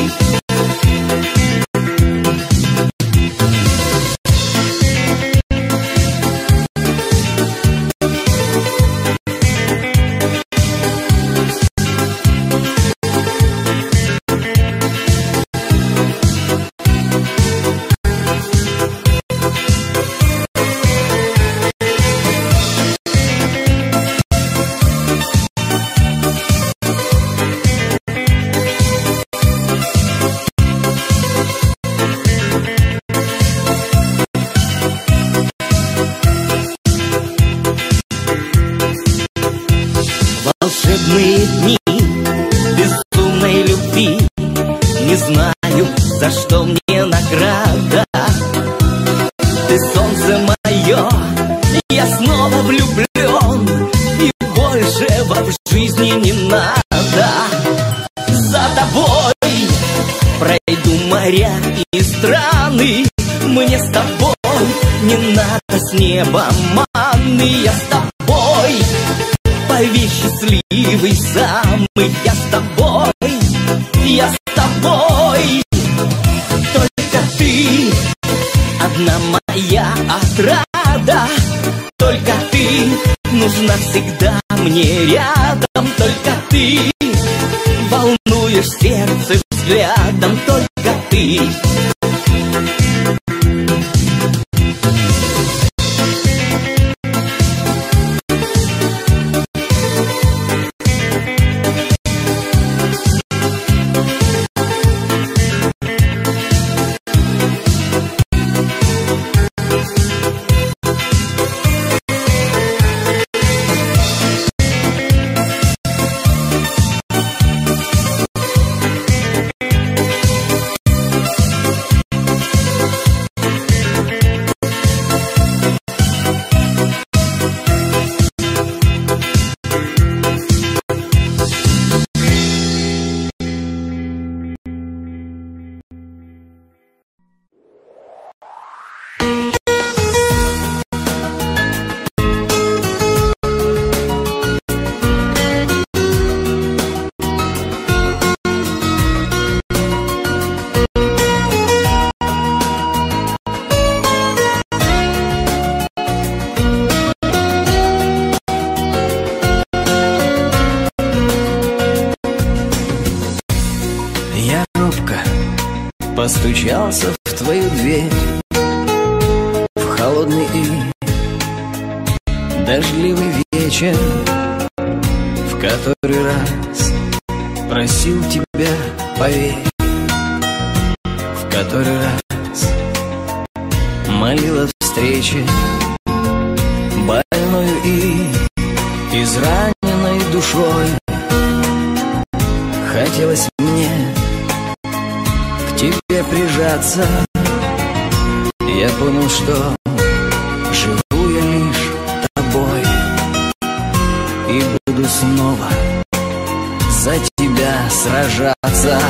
Волшебные дни безумной любви, не знаю, за что мне награда. Ты солнце мое, я снова влюблен, и большего в жизни не надо. За тобой пройду моря и страны, мне с тобой не надо с неба манны. Я с тобой повей счастливый самый, я с тобой, я с тобой. Только ты, одна моя отрада, только ты нужна всегда мне рядом, только ты волнуешь сердце взглядом, только ты. Постучался в твою дверь в холодный и дождливый вечер, в который раз просил тебя, поверь, в который раз молил о встрече, больную и израненной душой. Хотелось мне к тебе прижаться, я понял, что живу я лишь тобой, и буду снова за тебя сражаться.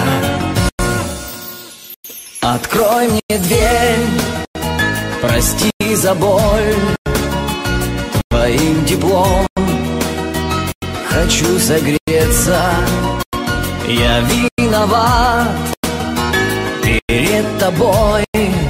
Открой мне дверь, прости за боль, твоим теплом хочу согреться. Я виноват перед тобой,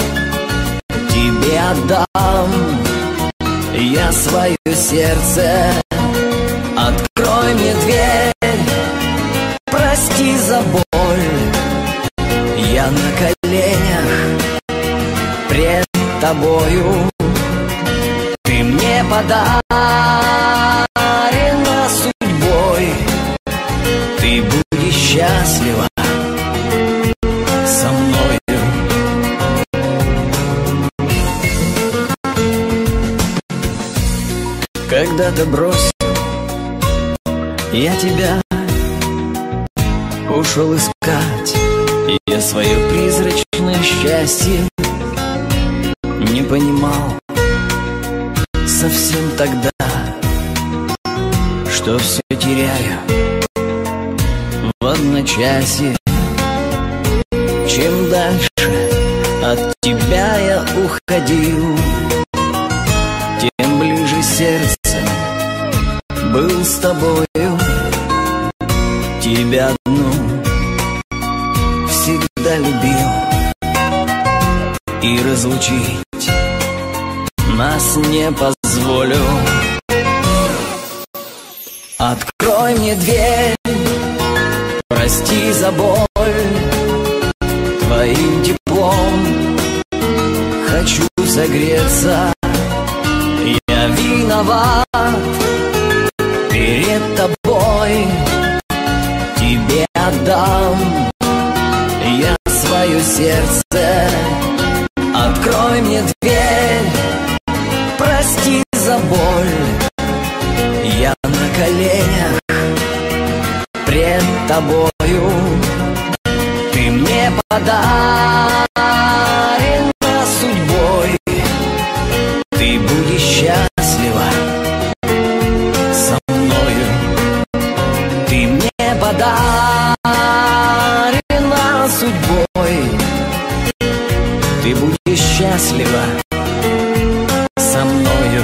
тебе отдам я свое сердце. Открой мне дверь, прости за боль, я на коленях пред тобою. Ты мне подаришь когда-то бросил я тебя, ушел искать я свое призрачное счастье. Не понимал совсем тогда, что все теряю в одночасье. Чем дальше от тебя я уходил, тем ближе сердцем был с тобою. Тебя одну всегда любил, и разлучить нас не позволю. Открой мне дверь, прости за боль, твоим теплом хочу согреться. Я виноват перед тобой, тебе отдам я свое сердце. Открой мне дверь, прости за боль, я на коленях пред тобою. Ты мне подарена судьбой, ты будешь счастлива со мною. Ты мне подарена судьбой, ты будешь счастлива со мною.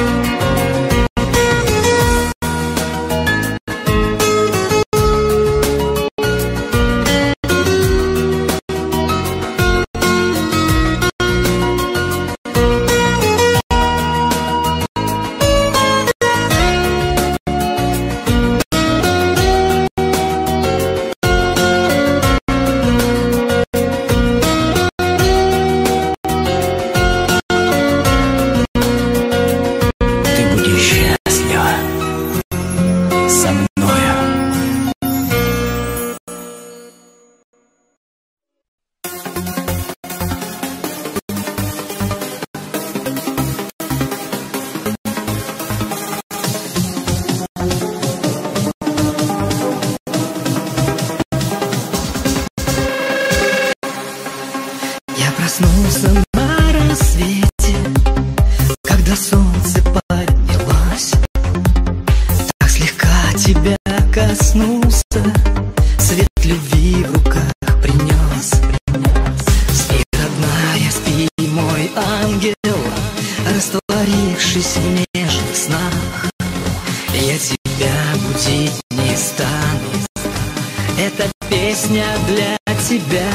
Проснулся на рассвете, когда солнце поднялось. Так слегка тебя коснулся, свет любви в руках принес. Спи, родная, спи, мой ангел, растворившись в нежных снах. Я тебя будить не стану, эта песня для тебя.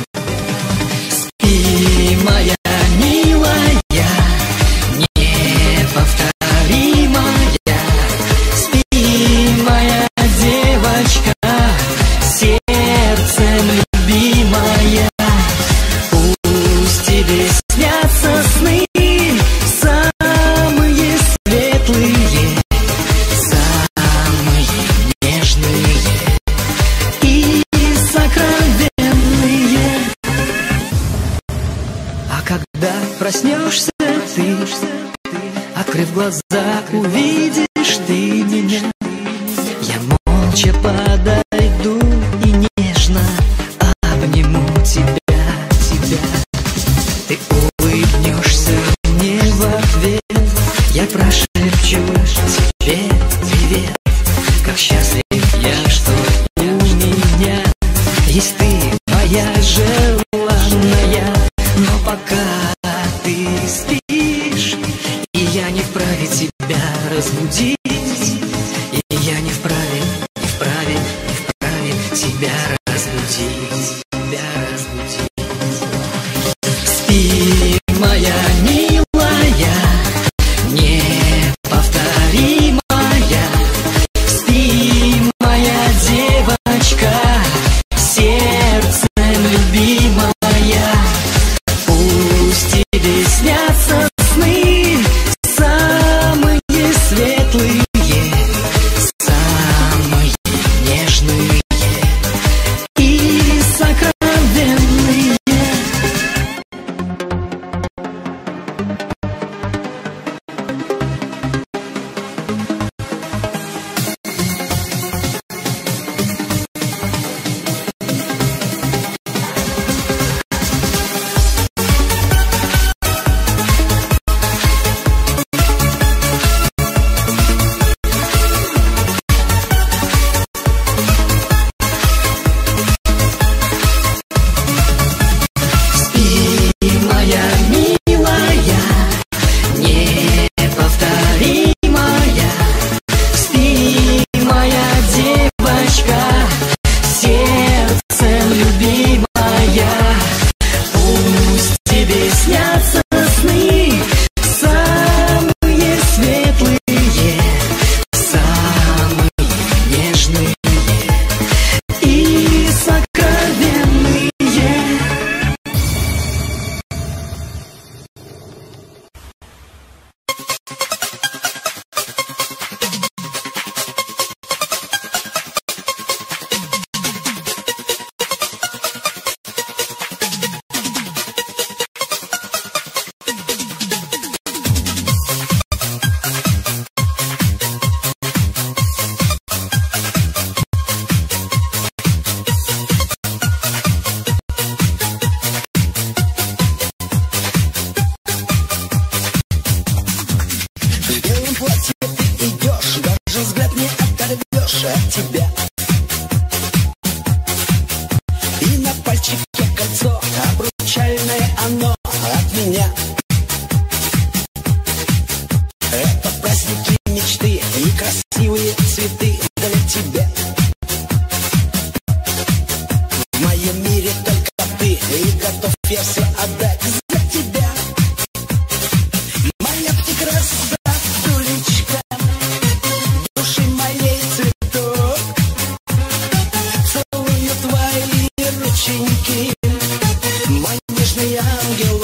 Спи, моя милая, неповторимая, спи, моя девочка, сердцем любимая. Пусть тебе снятся сны самые светлые, самые нежные и сокровенные. А когда проснешься ты, открыв глаза, увидишь ты меня. Я молча подойду и нежно обниму тебя, тебя. Ты улыбнешься мне в ответ, я прошепчу тебе привет. Как счастлив я, что у меня есть ты, моя желанная. Но пока ты спишь, и я не вправе тебя разбудить, и я не вправе, не вправе, не вправе тебя разбудить, тебя разбудить. Спи, моя милая, неповторимая, спи, моя девочка, сердцем любимая. Пусть тебе снятся сны самые светлые, белом платье ты идешь, даже взгляд не оторвешь от тебя. И на пальчике кольцо, обручальное оно от меня. Это праздники мечты и красивые цветы для тебя. В моем мире только ты, и готов я все отдать за тебя. Моя красотулечка, души моей цветок, целую твои рученьки, мой нежный ангелок.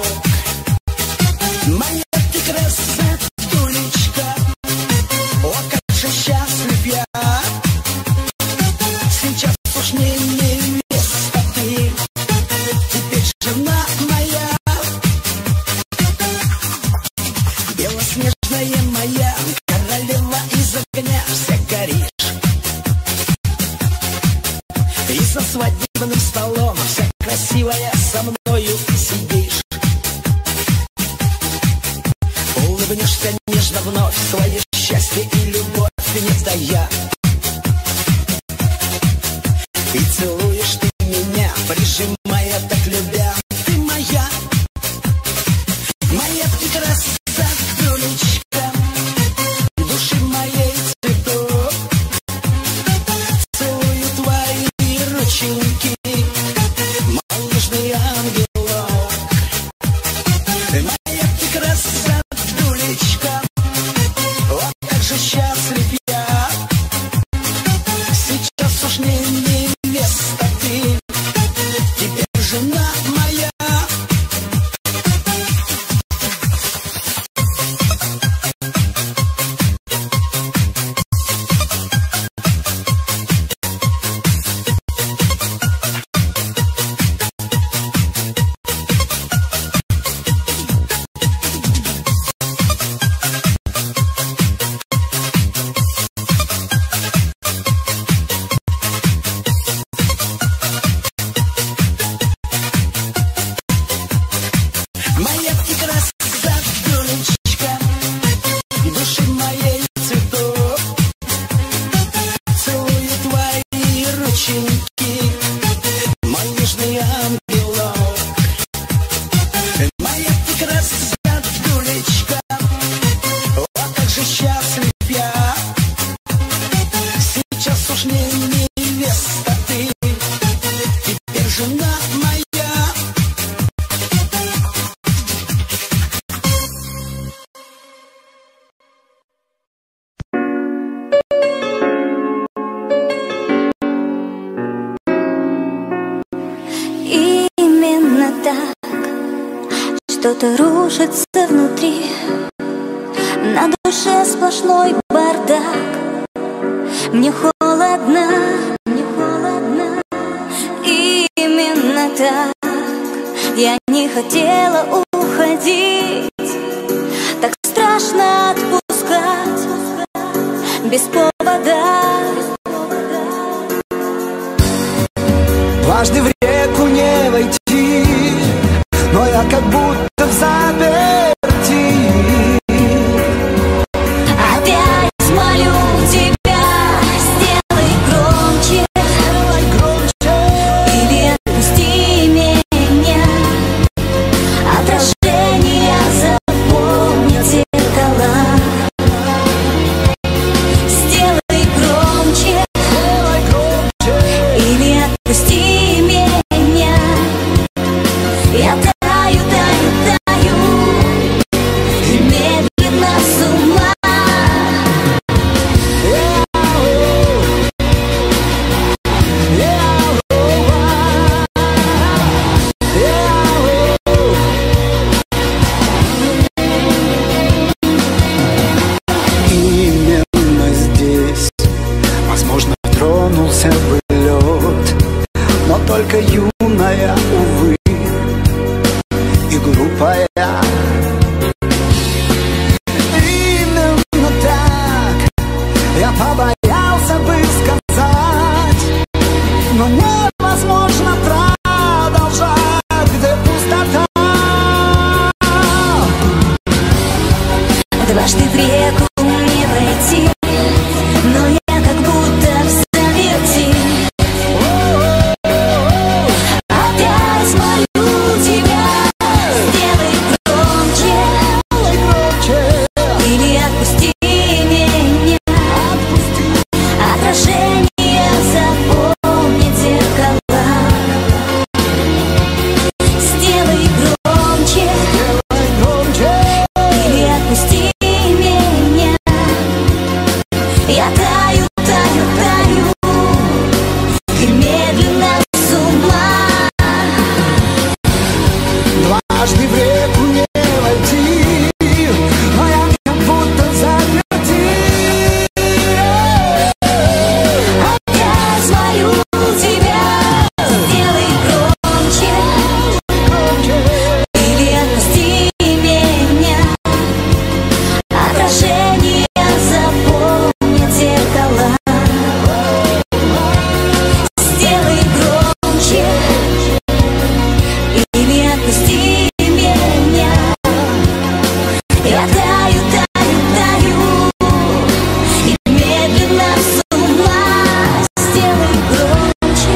Моя ты красотулечка, о, как же счастлив я. Сейчас уж не невеста ты, теперь жена моя. Белоснежная моя королева из огня, вся горишь. И за свадебным столом вся красивая со мною сидишь. Улыбнешься нежно вновь, свое счастье и любовь не тая. И целуешь ты меня, прижимая, так любя. Ты моя, моя ты красотулечка, души моей цветок, целую твои рученьки, мой нежный ангелок. Моя ты красотулечка, о, как же счастлив я. Сейчас уж не невеста ты, теперь жена моя. Моя ты красотулечка, души моей цветок, целую твои рученьки, мой нежный ангелок. Моя ты красотулечка, о, как же счастлив я. Сейчас уж не невеста ты, теперь жена моя. Именно так что-то рушится внутри, на душе сплошной бардак. Мне холодно, мне холодно. Именно так я не хотела уходить. Так страшно отпускать без повода. Дважды в реку не войти, но я как будто в заперти. Опять молю тебя, сделай громче, Сделай громче. или отпусти меня. Отражения запомнят зеркала. Сделай громче, Сделай громче. или отпусти меня. Я таю, таю, таю и медленно с ума. Дважды в реку не войти, а я как будто заперти. Опять звоню тебя, сделай громче, или отпусти меня. Отражение запомнит зеркала. Сделай громче, или отпусти меня. Я таю, таю, таю и медленно с ума. Сделай громче.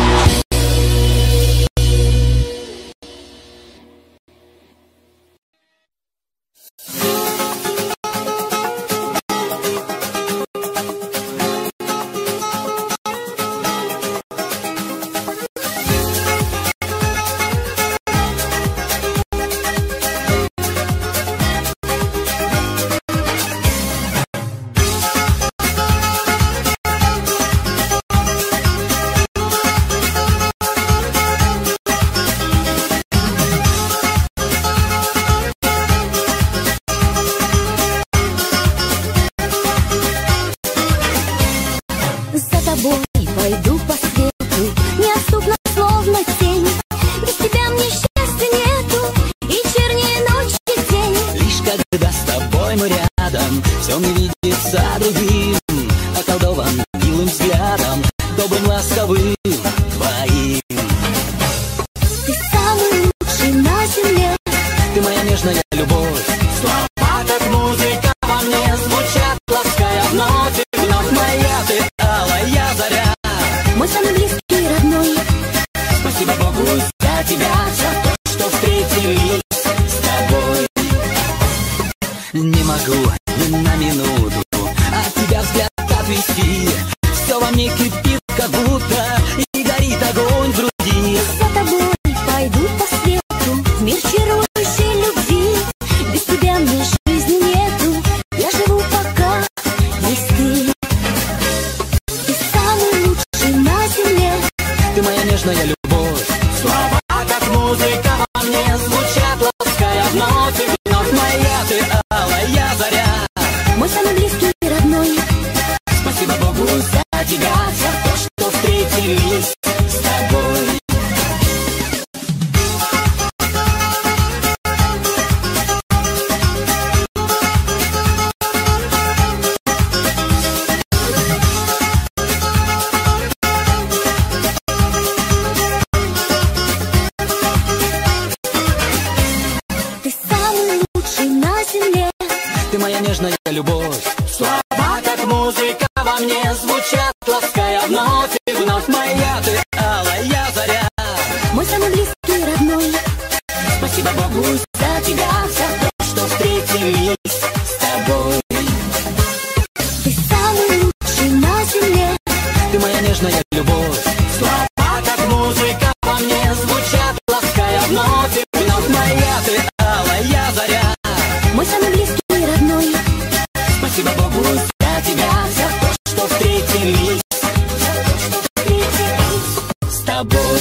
За тобой пойду по свету, неотступно словно тень. Без тебя мне счастья нету, и чернее ночи тени. Лишь когда с тобой мы рядом, все мне видится другим, околдован милым взглядом, добрым, ласковым твоим. Ты самый лучший на земле. Ты моя нежная любовь. Слова, как музыка во мне звучат, лаская вновь и вновь. Моя ты алая заря. Мой самый близкий родной. Спасибо Богу за тебя, за то, что встретились с тобой. Не могу ни на минуту от тебя взгляд отвести. Все во мне кипит, как будто, и горит огонь в груди. За тобой пойду по свету, в мир чарующей любви. Без тебя мне жизни нету, я живу пока есть ты. Ты самый лучший на земле. Ты моя нежная любовь. Слова, как музыка во мне звучат, лаская вновь и вновь. Моя ты алая заря. Мой самый близкий родной. Спасибо Богу за тебя, за то, что встретились с тобой. Ты самый лучший на земле. Ты моя нежная любовь. Слова, как музыка во мне звучат, лаская вновь и вновь. Моя ты алая заря. Мой самый близкий родной. Спасибо Богу за тебя, за то, что встретились с тобой. Ты самый лучший на земле. Ты моя нежная любовь. Слова, как музыка во мне звучат, лаская вновь и вновь. Моя ты алая заря. Мой самый близкий родной. Спасибо Богу за тебя, за то, что встретились, за то, что встретились с тобой.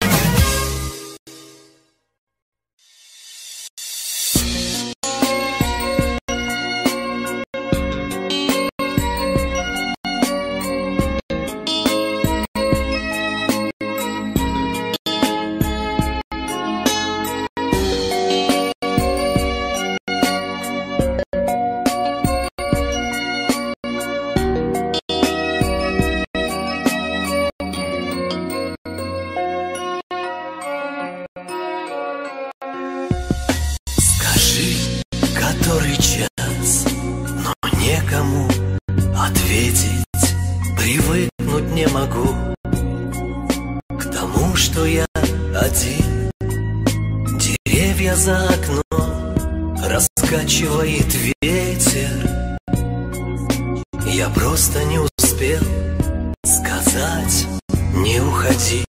Который час, но некому ответить. Привыкнуть не могу к тому, что я один. Деревья за окном раскачивает ветер. Я просто не успел сказать: не уходи.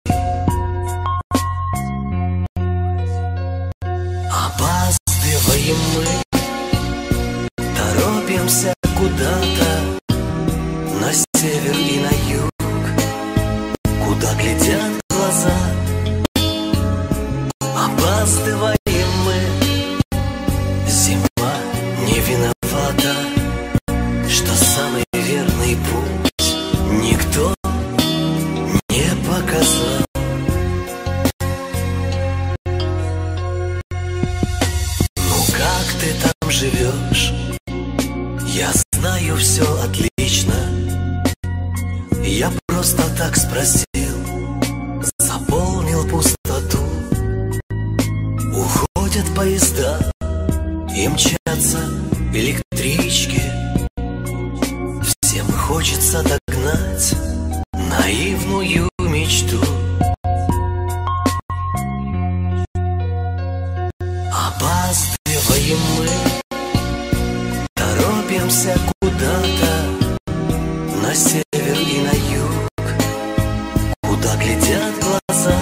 Опаздываем мы, торопимся куда-то. глаза. Опаздываем мы, зима не виновата, что самый верный путь никто не показал. Ну как ты там живешь? Я знаю все отлично. Я просто так спросил, заполнил пустоту. Уходят поезда и мчатся электрички. Всем хочется догнать наивную мечту. Опаздываем мы, торопимся куда-то на север и на юг, куда глядят глаза.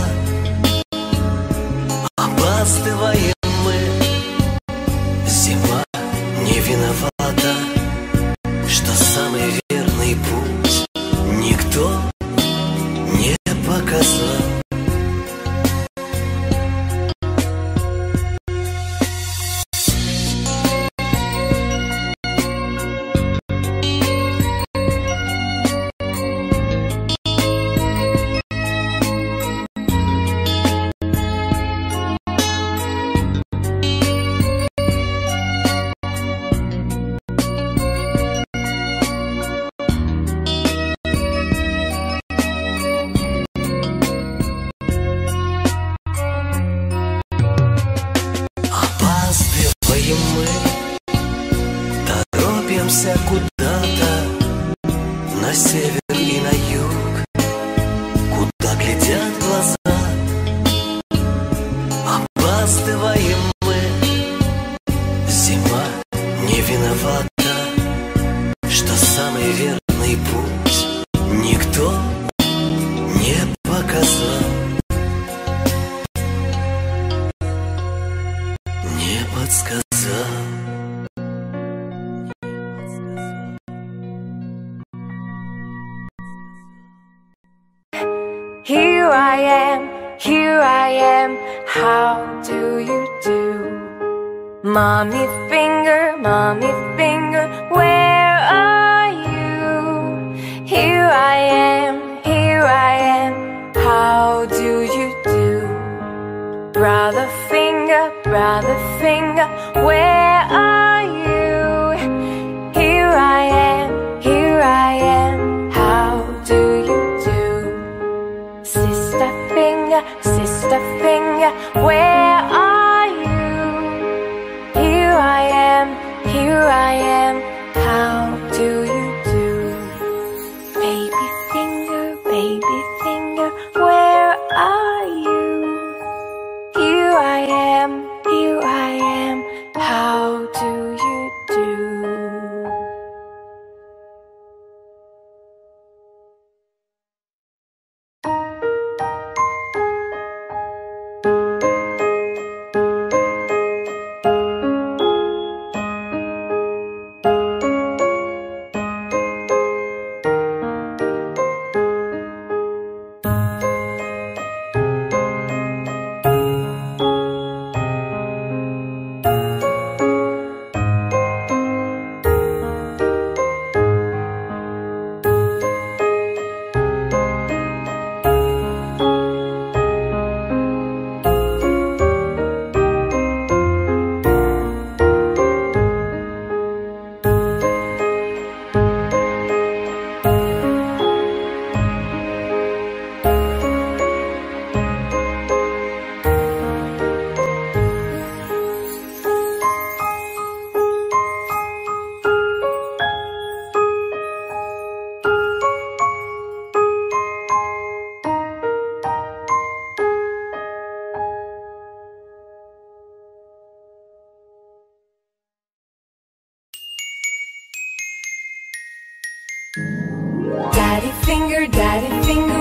Опаздываем мы, зима не виновата, что самый верный путь никто не показал. Куда-то на север и на юг, куда глядят глаза. Опаздываем мы, зима не виновата, что самый верный путь никто не показал, не подсказал. Here I am, here I am, how do you do? Mommy finger, mommy finger, where are you? Here I am, here I am, how do you do? Brother finger, brother finger, where are you? Here I am, here I am, how do you do? Sister finger, sister finger, where are you? Here I am, here I am, how do you do? Baby finger, baby finger, where are you? Here I am, here I am, how do you do? Daddy finger, daddy finger,